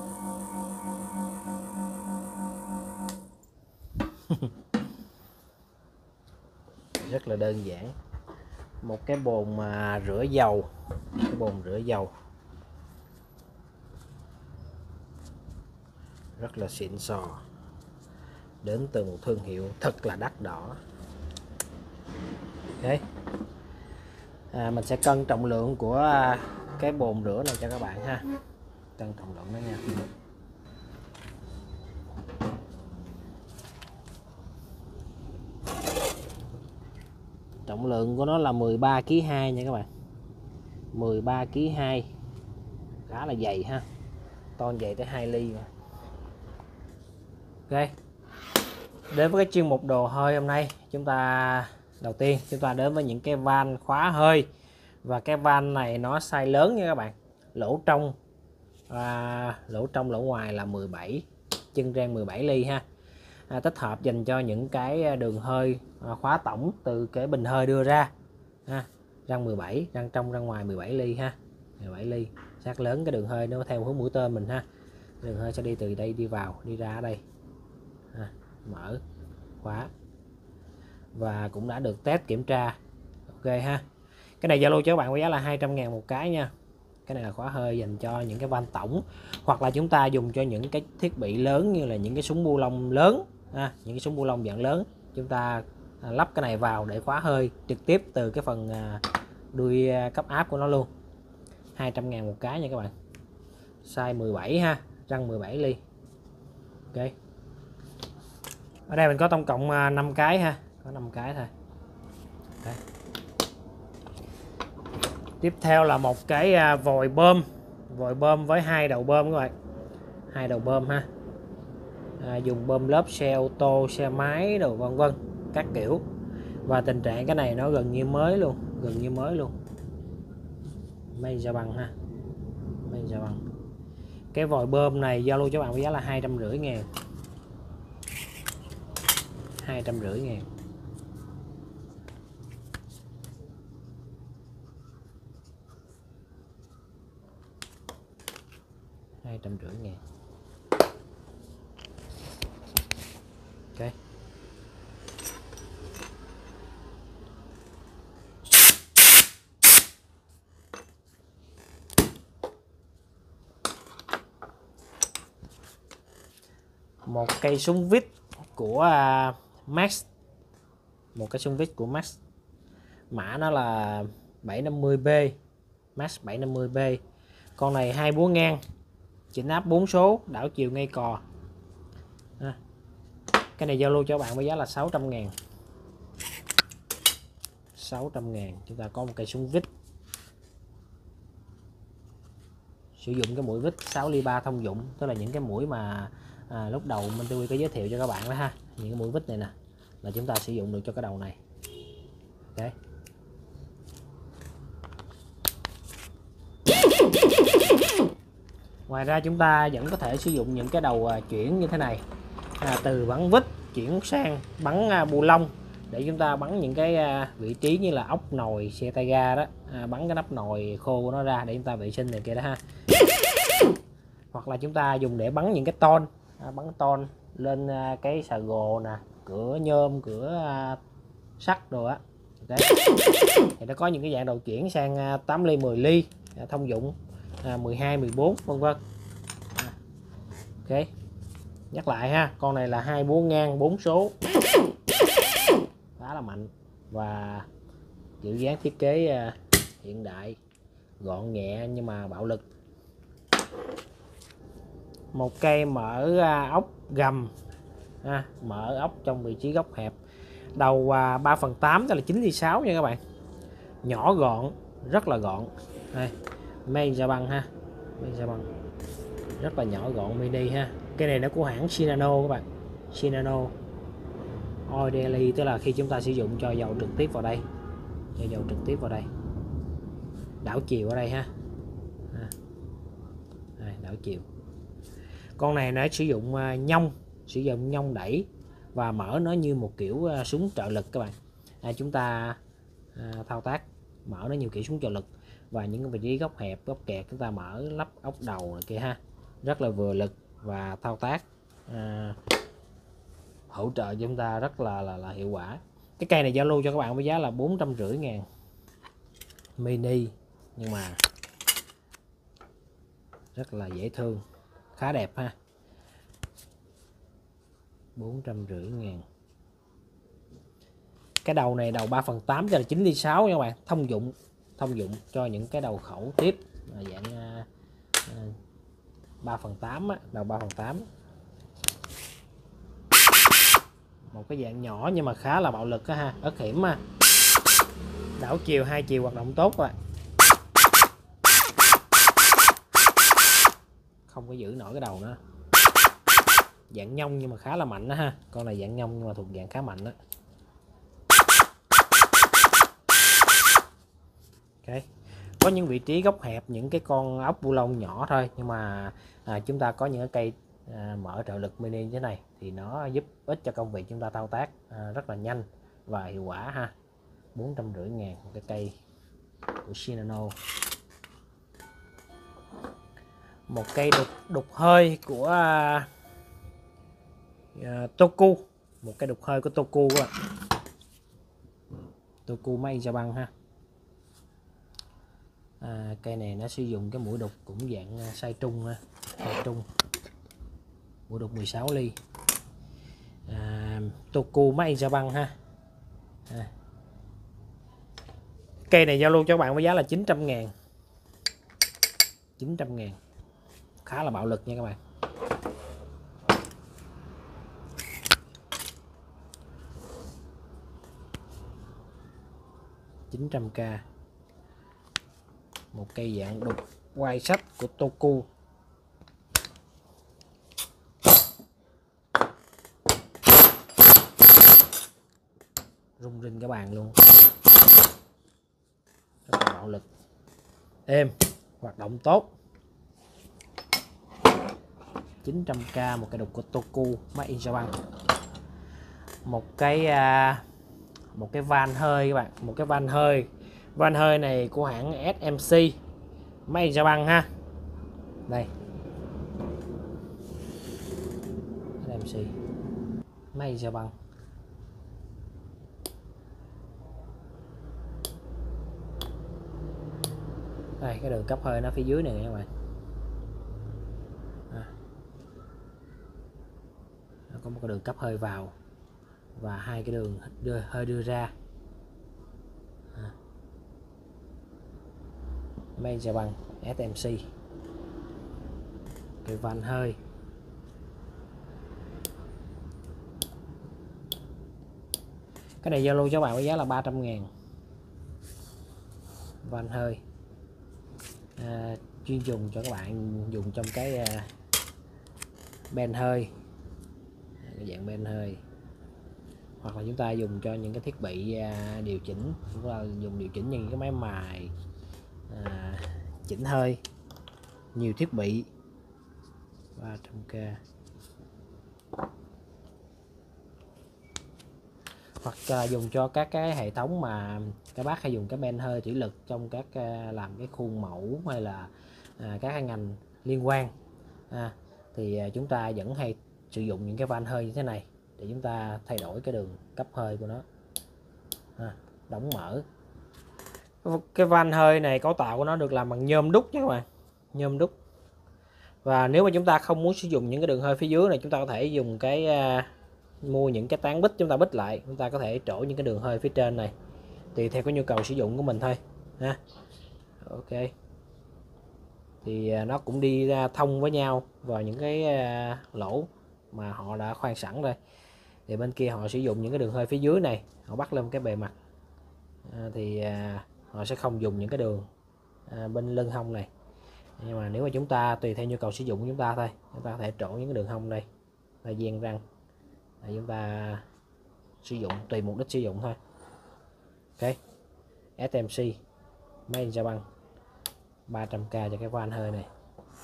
Rất là đơn giản. Một cái bồn mà rửa dầu, cái bồn rửa dầu rất là xịn sò, đến từ một thương hiệu thật là đắt đỏ. Ok, à, mình sẽ cân trọng lượng của cái bồn rửa này cho các bạn ha, cân trọng lượng đó nha. Trọng lượng của nó là mười ba ki lô gam hai nha các bạn, mười ba ki lô gam hai, khá là dày ha, ton dày tới hai ly mà. Ok, đến với cái chuyên mục đồ hơi hôm nay, chúng ta đầu tiên chúng ta đến với những cái van khóa hơi. Và cái van này nó size lớn nha các bạn, lỗ trong à, lỗ trong lỗ ngoài là mười bảy, chân rang mười bảy ly ha. À, tích hợp dành cho những cái đường hơi à, khóa tổng từ cái bình hơi đưa ra ha. Răng mười bảy, răng trong răng ngoài mười bảy ly ha, mười bảy ly, sát lớn cái đường hơi nó theo hướng mũi tên mình ha. Đường hơi sẽ đi từ đây đi vào, đi ra ở đây ha. Mở khóa và cũng đã được test kiểm tra. Ok ha. Cái này Zalo cho các bạn với giá là hai trăm ngàn một cái nha. Cái này là khóa hơi dành cho những cái van tổng, hoặc là chúng ta dùng cho những cái thiết bị lớn như là những cái súng bu lông lớn ha, những cái súng bu lông dạng lớn, chúng ta à, lắp cái này vào để khóa hơi trực tiếp từ cái phần à, đuôi à, cấp áp của nó luôn. Hai trăm ngàn một cái nha các bạn, size mười bảy ha, răng mười bảy ly. Ok, ở đây mình có tổng cộng à, năm cái ha, có năm cái thôi. Đây. Tiếp theo là một cái vòi bơm, vòi bơm với hai đầu bơm các bạn, hai đầu bơm ha. À, dùng bơm lớp xe ô tô, xe máy đồ vân vân các kiểu. Và tình trạng cái này nó gần như mới luôn, gần như mới luôn. Made in Japan ha, Made in Japan. Cái vòi bơm này giao lưu cho bạn với giá là hai trăm rưỡi ngàn, hai trăm rưỡi ngàn. hai trăm rưỡi ngàn. Ok. Một cây súng vít của uh, Max, một cái súng vít của Max, mã nó là bảy năm mươi B, Max bảy năm mươi B. Con này hai búa ngang, chỉnh áp bốn số, đảo chiều ngay cò. À, cái này giao lưu cho bạn với giá là sáu trăm ngàn, sáu trăm ngàn. Chúng ta có một cây súng vít sử dụng cái mũi vít sáu ly ba thông dụng, tức là những cái mũi mà à, lúc đầu mình tôi có giới thiệu cho các bạn đó ha. Những cái mũi vít này nè là chúng ta sử dụng được cho cái đầu này. Ok. Ngoài ra chúng ta vẫn có thể sử dụng những cái đầu à, chuyển như thế này, à, từ bắn vít chuyển sang bắn à, bù lông, để chúng ta bắn những cái à, vị trí như là ốc nồi xe tay ga đó, à, bắn cái nắp nồi khô của nó ra để chúng ta vệ sinh này kia đó ha. Hoặc là chúng ta dùng để bắn những cái ton, à, bắn ton lên à, cái xà gồ nè, cửa nhôm, cửa à, sắt đồ á. Okay. Thì nó có những cái dạng đầu chuyển sang à, tám ly, mười ly, à, thông dụng, à, mười hai, mười bốn vân vân. À, ok. Nhắc lại ha, con này là hai búa ngang bốn số, khá là mạnh và kiểu dáng thiết kế uh, hiện đại, gọn nhẹ nhưng mà bạo lực. Một cây mở uh, ốc gầm, à, mở ốc trong vị trí góc hẹp, đầu uh, ba phần tám, tức là chín ly sáu nha các bạn. Nhỏ gọn, rất là gọn. Đây, Made in Japan ha, Made in Japan. Rất là nhỏ gọn, mini ha. Cái này nó của hãng Shinano các bạn, Shinano Oil Daily, tức là khi chúng ta sử dụng cho dầu trực tiếp vào đây, cho dầu trực tiếp vào đây, đảo chiều ở đây ha. À, đây, đảo chiều. Con này nó sử dụng uh, nhông, sử dụng nhông đẩy và mở nó như một kiểu uh, súng trợ lực các bạn. À, chúng ta uh, thao tác mở nó như kiểu súng trợ lực, và những cái vị trí góc hẹp, góc kẹt chúng ta mở lắp ốc đầu này kia ha. Rất là vừa lực và thao tác uh, hỗ trợ cho chúng ta rất là là, là hiệu quả. Cái cây này giao lưu cho các bạn với giá là bốn trăm rưỡi ngàn, mini nhưng mà rất là dễ thương, khá đẹp ha. Bốn trăm rưỡi ngàn. Cái đầu này đầu ba phần tám cho là chín ly sáu nha các bạn, thông dụng, thông dụng cho những cái đầu khẩu tiếp dạng uh, ba phần tám á, đầu ba phần tám. Một cái dạng nhỏ nhưng mà khá là bạo lực á ha, ớt hiểm ha. Đảo chiều hai chiều hoạt động tốt rồi, không có giữ nổi cái đầu nữa. Dạng nhông nhưng mà khá là mạnh đó ha, con này dạng nhông nhưng mà thuộc dạng khá mạnh đó. Ok. Có những vị trí góc hẹp, những cái con ốc bu lông nhỏ thôi, nhưng mà à, chúng ta có những cái cây à, mở trợ lực mini như thế này thì nó giúp ích cho công việc chúng ta thao tác à, rất là nhanh và hiệu quả ha. Bốn trăm rưỡi ngàn một cái cây của Shinano. Một cây đục, đục hơi của uh, Toku, một cây đục hơi của Toku các bạn, Toku Made in Japan ha. À, cây này nó sử dụng cái mũi đục cũng dạng size trung ha, size trung, mũi đục mười sáu ly, à, Toku Made in Japan ha. À, cây này giao lưu cho các bạn với giá là chín trăm ngàn, chín trăm ngàn, khá là bạo lực nha các bạn. chín trăm k. một cây dạng đục quay sách của Toku. Rung rinh cái bàn luôn, rất là bạo lực, êm, hoạt động tốt. chín trăm k, một cây đục của Toku Made in Japan. Một cái à, một cái van hơi các bạn, một cái van hơi. Van hơi này của hãng ét em xê Made in Japan ha. Đây, ét em xê Made in Japan. Đây, cái đường cấp hơi nó phía dưới này các bạn. À, nó có một cái đường cấp hơi vào và hai cái đường đưa hơi đưa ra. À, Made in Japan ét em xê. Cái van hơi. Cái này giao lưu cho bạn với giá là ba trăm ngàn. Van hơi à, chuyên dùng cho các bạn dùng trong cái à, ben hơi, cái dạng ben hơi, hoặc là chúng ta dùng cho những cái thiết bị à, điều chỉnh, chúng ta dùng điều chỉnh những cái máy mài à, chỉnh hơi, nhiều thiết bị. Ba trăm k. Hoặc là dùng cho các cái hệ thống mà các bác hay dùng cái ben hơi thủy lực trong các làm cái khuôn mẫu hay là à, các cái ngành liên quan à, thì chúng ta vẫn hay sử dụng những cái van hơi như thế này để chúng ta thay đổi cái đường cấp hơi của nó, à, đóng mở. Cái van hơi này cấu tạo của nó được làm bằng nhôm đúc nha các bạn, nhôm đúc. Và nếu mà chúng ta không muốn sử dụng những cái đường hơi phía dưới này, chúng ta có thể dùng cái uh, mua những cái tán bích, chúng ta bích lại, chúng ta có thể trổ những cái đường hơi phía trên này tùy theo cái nhu cầu sử dụng của mình thôi ha. Ok, thì uh, nó cũng đi ra thông với nhau vào những cái uh, lỗ mà họ đã khoan sẵn rồi. Thì bên kia họ sử dụng những cái đường hơi phía dưới này, họ bắt lên cái bề mặt à, thì à, họ sẽ không dùng những cái đường à, bên lưng hông này. Nhưng mà nếu mà chúng ta tùy theo nhu cầu sử dụng của chúng ta thôi, chúng ta có thể trổ những cái đường hông đây, là dàn răng để chúng ta sử dụng tùy mục đích sử dụng thôi. Ok, ét em xê Made in Japan, ba trăm k cho cái van hơi này.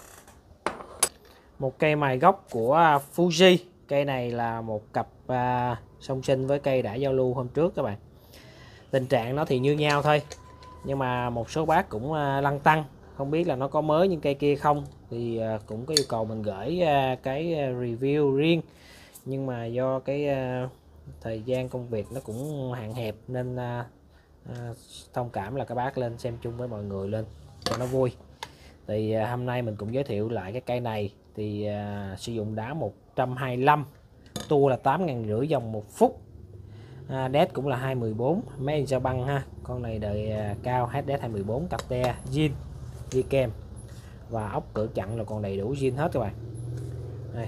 Một cây mài gốc của Fuji. Cây này là một cặp à, song sinh với cây đã giao lưu hôm trước các bạn. Tình trạng nó thì như nhau thôi, nhưng mà một số bác cũng à, lăn tăng, không biết là nó có mới những cây kia không, thì à, cũng có yêu cầu mình gửi à, cái review riêng. Nhưng mà do cái à, thời gian công việc nó cũng hạn hẹp nên à, à, thông cảm là các bác lên xem chung với mọi người lên cho nó vui. Thì à, hôm nay mình cũng giới thiệu lại cái cây này. Thì à, sử dụng đá một trăm hai mươi lăm, tua là tám ngàn rưỡi vòng một phút, à, đét cũng là hai mười bốn, Made in Japan ha. Con này đời à, cao, hát đét hai mười bốn, cặp te zin đi kèm, và ốc cửa chặn là còn đầy đủ zin hết các bạn. Đây,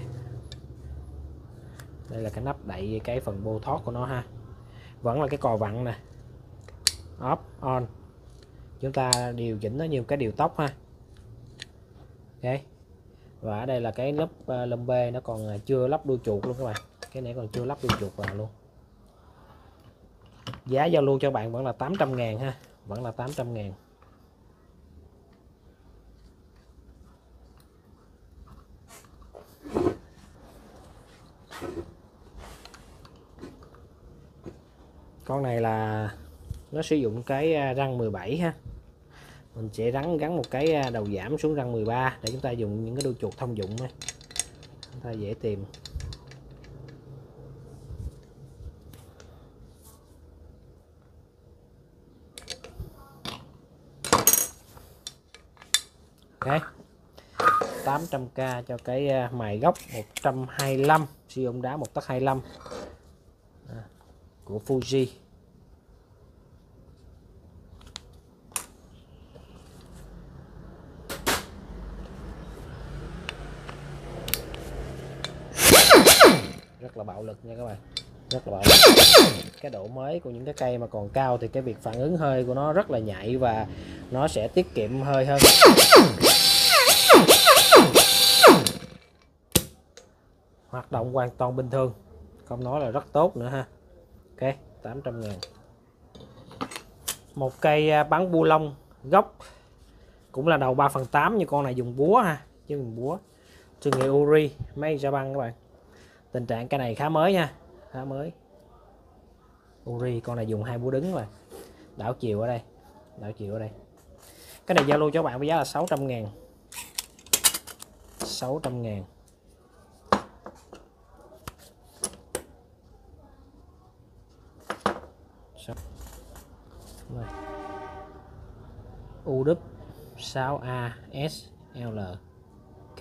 đây là cái nắp đậy cái phần bô thoát của nó ha, vẫn là cái cò vặn nè, off on, chúng ta điều chỉnh nó nhiều cái điều tốc ha. Ok, và ở đây là cái lớp uh, lông bê nó còn chưa lắp đuôi chuột luôn các bạn, cái này còn chưa lắp đuôi chuột vào luôn. Giá giao lưu cho bạn vẫn là tám trăm ngàn ha, vẫn là tám trăm ngàn. Con này là nó sử dụng cái răng mười bảy ha. Mình sẽ gắn gắn một cái đầu giảm xuống răng mười ba để chúng ta dùng những cái đuôi chuột thông dụng này, chúng ta dễ tìm. Ok, tám trăm k cho cái mài gốc một trăm hai mươi lăm, sử dụng đá một tấc hai mươi lăm à, của Fuji. Rất là bạo lực nha các bạn, rất là bạo lực. cái độ mới của những cái cây mà còn cao thì cái việc phản ứng hơi của nó rất là nhạy và nó sẽ tiết kiệm hơi hơn. Hoạt động hoàn toàn bình thường, không nói là rất tốt nữa ha. Ok, tám trăm ngàn. Một cây bắn bu lông gốc cũng là đầu ba phần tám, như con này dùng búa ha, chứ dùng búa. Thương hiệu Uri made in Japan các bạn. Tình trạng cái này khá mới nha, khá mới. Uri, con này dùng hai búa đứng rồi. Đảo chiều ở đây, đảo chiều ở đây. Cái này giao lưu cho bạn với giá là sáu trăm ngàn. sáu trăm ngàn. u đê sáu A S L K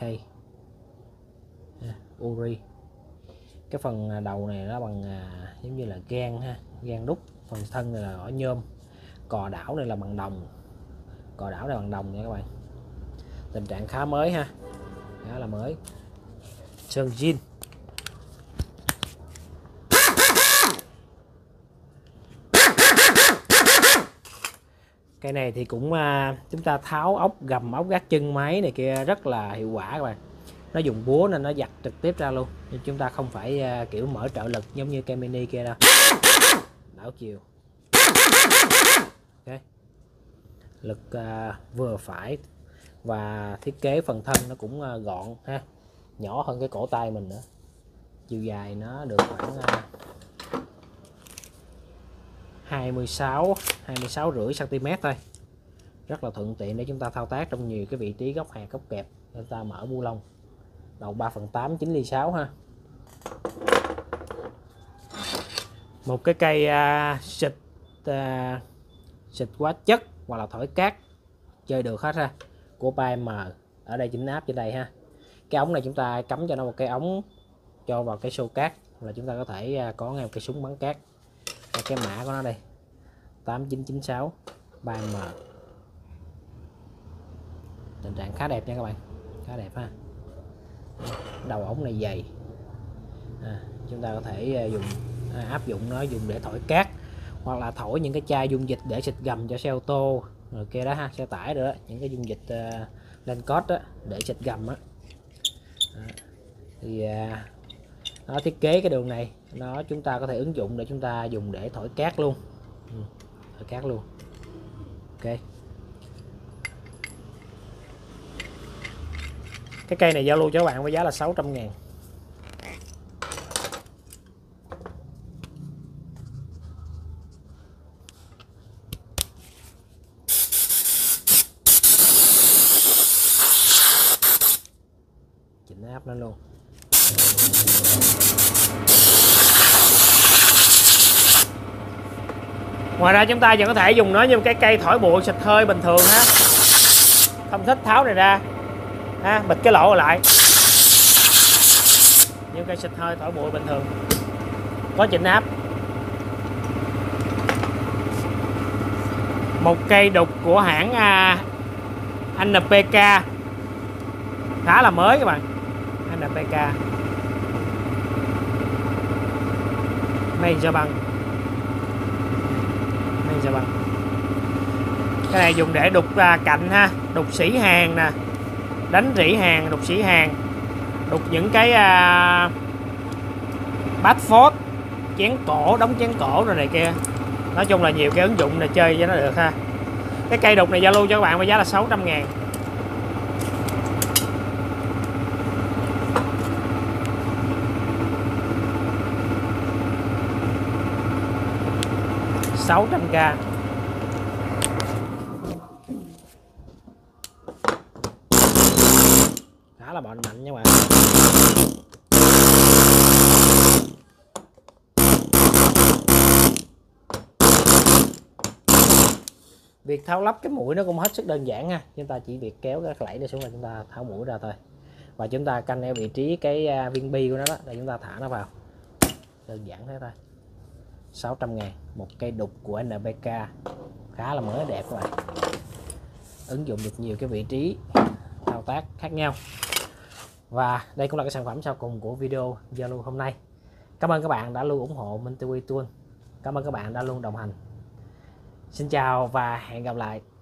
Uri. Cái phần đầu này nó bằng giống như là gan ha, gan đúc. Phần thân này là ở nhôm. Cò đảo này là bằng đồng. Cò đảo này bằng đồng nha các bạn. Tình trạng khá mới ha, khá là mới. Sơn zin. Cái này thì cũng uh, chúng ta tháo ốc gầm, ốc gác chân máy này kia rất là hiệu quả các bạn. Nó dùng búa nên nó giặt trực tiếp ra luôn, nhưng chúng ta không phải uh, kiểu mở trợ lực giống như cây mini kia đâu. Đảo chiều. Okay. Lực uh, vừa phải và thiết kế phần thân nó cũng uh, gọn ha, nhỏ hơn cái cổ tay mình nữa. Chiều dài nó được khoảng uh, hai mươi sáu hai mươi sáu rưỡi xăng-ti mét thôi. Rất là thuận tiện để chúng ta thao tác trong nhiều cái vị trí góc hạt, góc kẹp để chúng ta mở bu lông. Đầu ba phần tám, chín ly sáu ha. Một cái cây uh, xịt uh, xịt hóa chất hoặc là thổi cát chơi được hết ha, của ba em. Ở đây chỉnh áp trên đây ha. Cái ống này chúng ta cắm cho nó một cái ống cho vào cái xô cát, là chúng ta có thể uh, có ngay một cái súng bắn cát. Và cái mã của nó đây tám chín chín sáu ba em. Tình trạng khá đẹp nha các bạn, khá đẹp ha. Đầu ống này dày à, chúng ta có thể dùng à, áp dụng nó dùng để thổi cát, hoặc là thổi những cái chai dung dịch để xịt gầm cho xe ô tô rồi kia đó ha, xe tải rồi đó, những cái dung dịch uh, lên cốt đó để xịt gầm á. À, thì uh, nó thiết kế cái đường này nó chúng ta có thể ứng dụng để chúng ta dùng để thổi cát luôn. Ừ, thổi cát luôn. Ok. Cái cây này giao lưu cho các bạn với giá là sáu trăm ngàn. Chỉnh áp nó luôn. Ngoài ra chúng ta vẫn có thể dùng nó như một cái cây thổi bụi xịt hơi bình thường ha. Không thích tháo này ra ha, bịt cái lỗ lại. Như cây xịt hơi thổi bụi bình thường. Có chỉnh áp. Một cây đục của hãng uh, en pê ca. Khá là mới các bạn. en pê ca. Made in Japan. Made in Japan. Cái này dùng để đục uh, cạnh ha, đục sỉ hàng nè, đánh rỉ hàng, đục sỉ hàng, đục những cái uh, bát phốt, chén cổ, đóng chén cổ rồi này kia. Nói chung là nhiều cái ứng dụng để chơi cho nó được ha. Cái cây đục này giao lưu cho các bạn với giá là sáu trăm ngàn. sáu trăm k. Khá là bền mạnh nha các bạn. Việc tháo lắp cái mũi nó cũng hết sức đơn giản ha. Chúng ta chỉ việc kéo cái lẫy này xuống là chúng ta tháo mũi ra thôi. Và chúng ta canh theo vị trí cái viên bi của nó đó để chúng ta thả nó vào. Đơn giản thế thôi. sáu trăm ngàn. Một cây đục của en pê ca. Khá là mới đẹp các bạn. Ứng dụng được nhiều cái vị trí thao tác khác nhau. Và đây cũng là cái sản phẩm sau cùng của video giao lưu hôm nay. Cảm ơn các bạn đã luôn ủng hộ Minh ti vi Tool. Cảm ơn các bạn đã luôn đồng hành. Xin chào và hẹn gặp lại.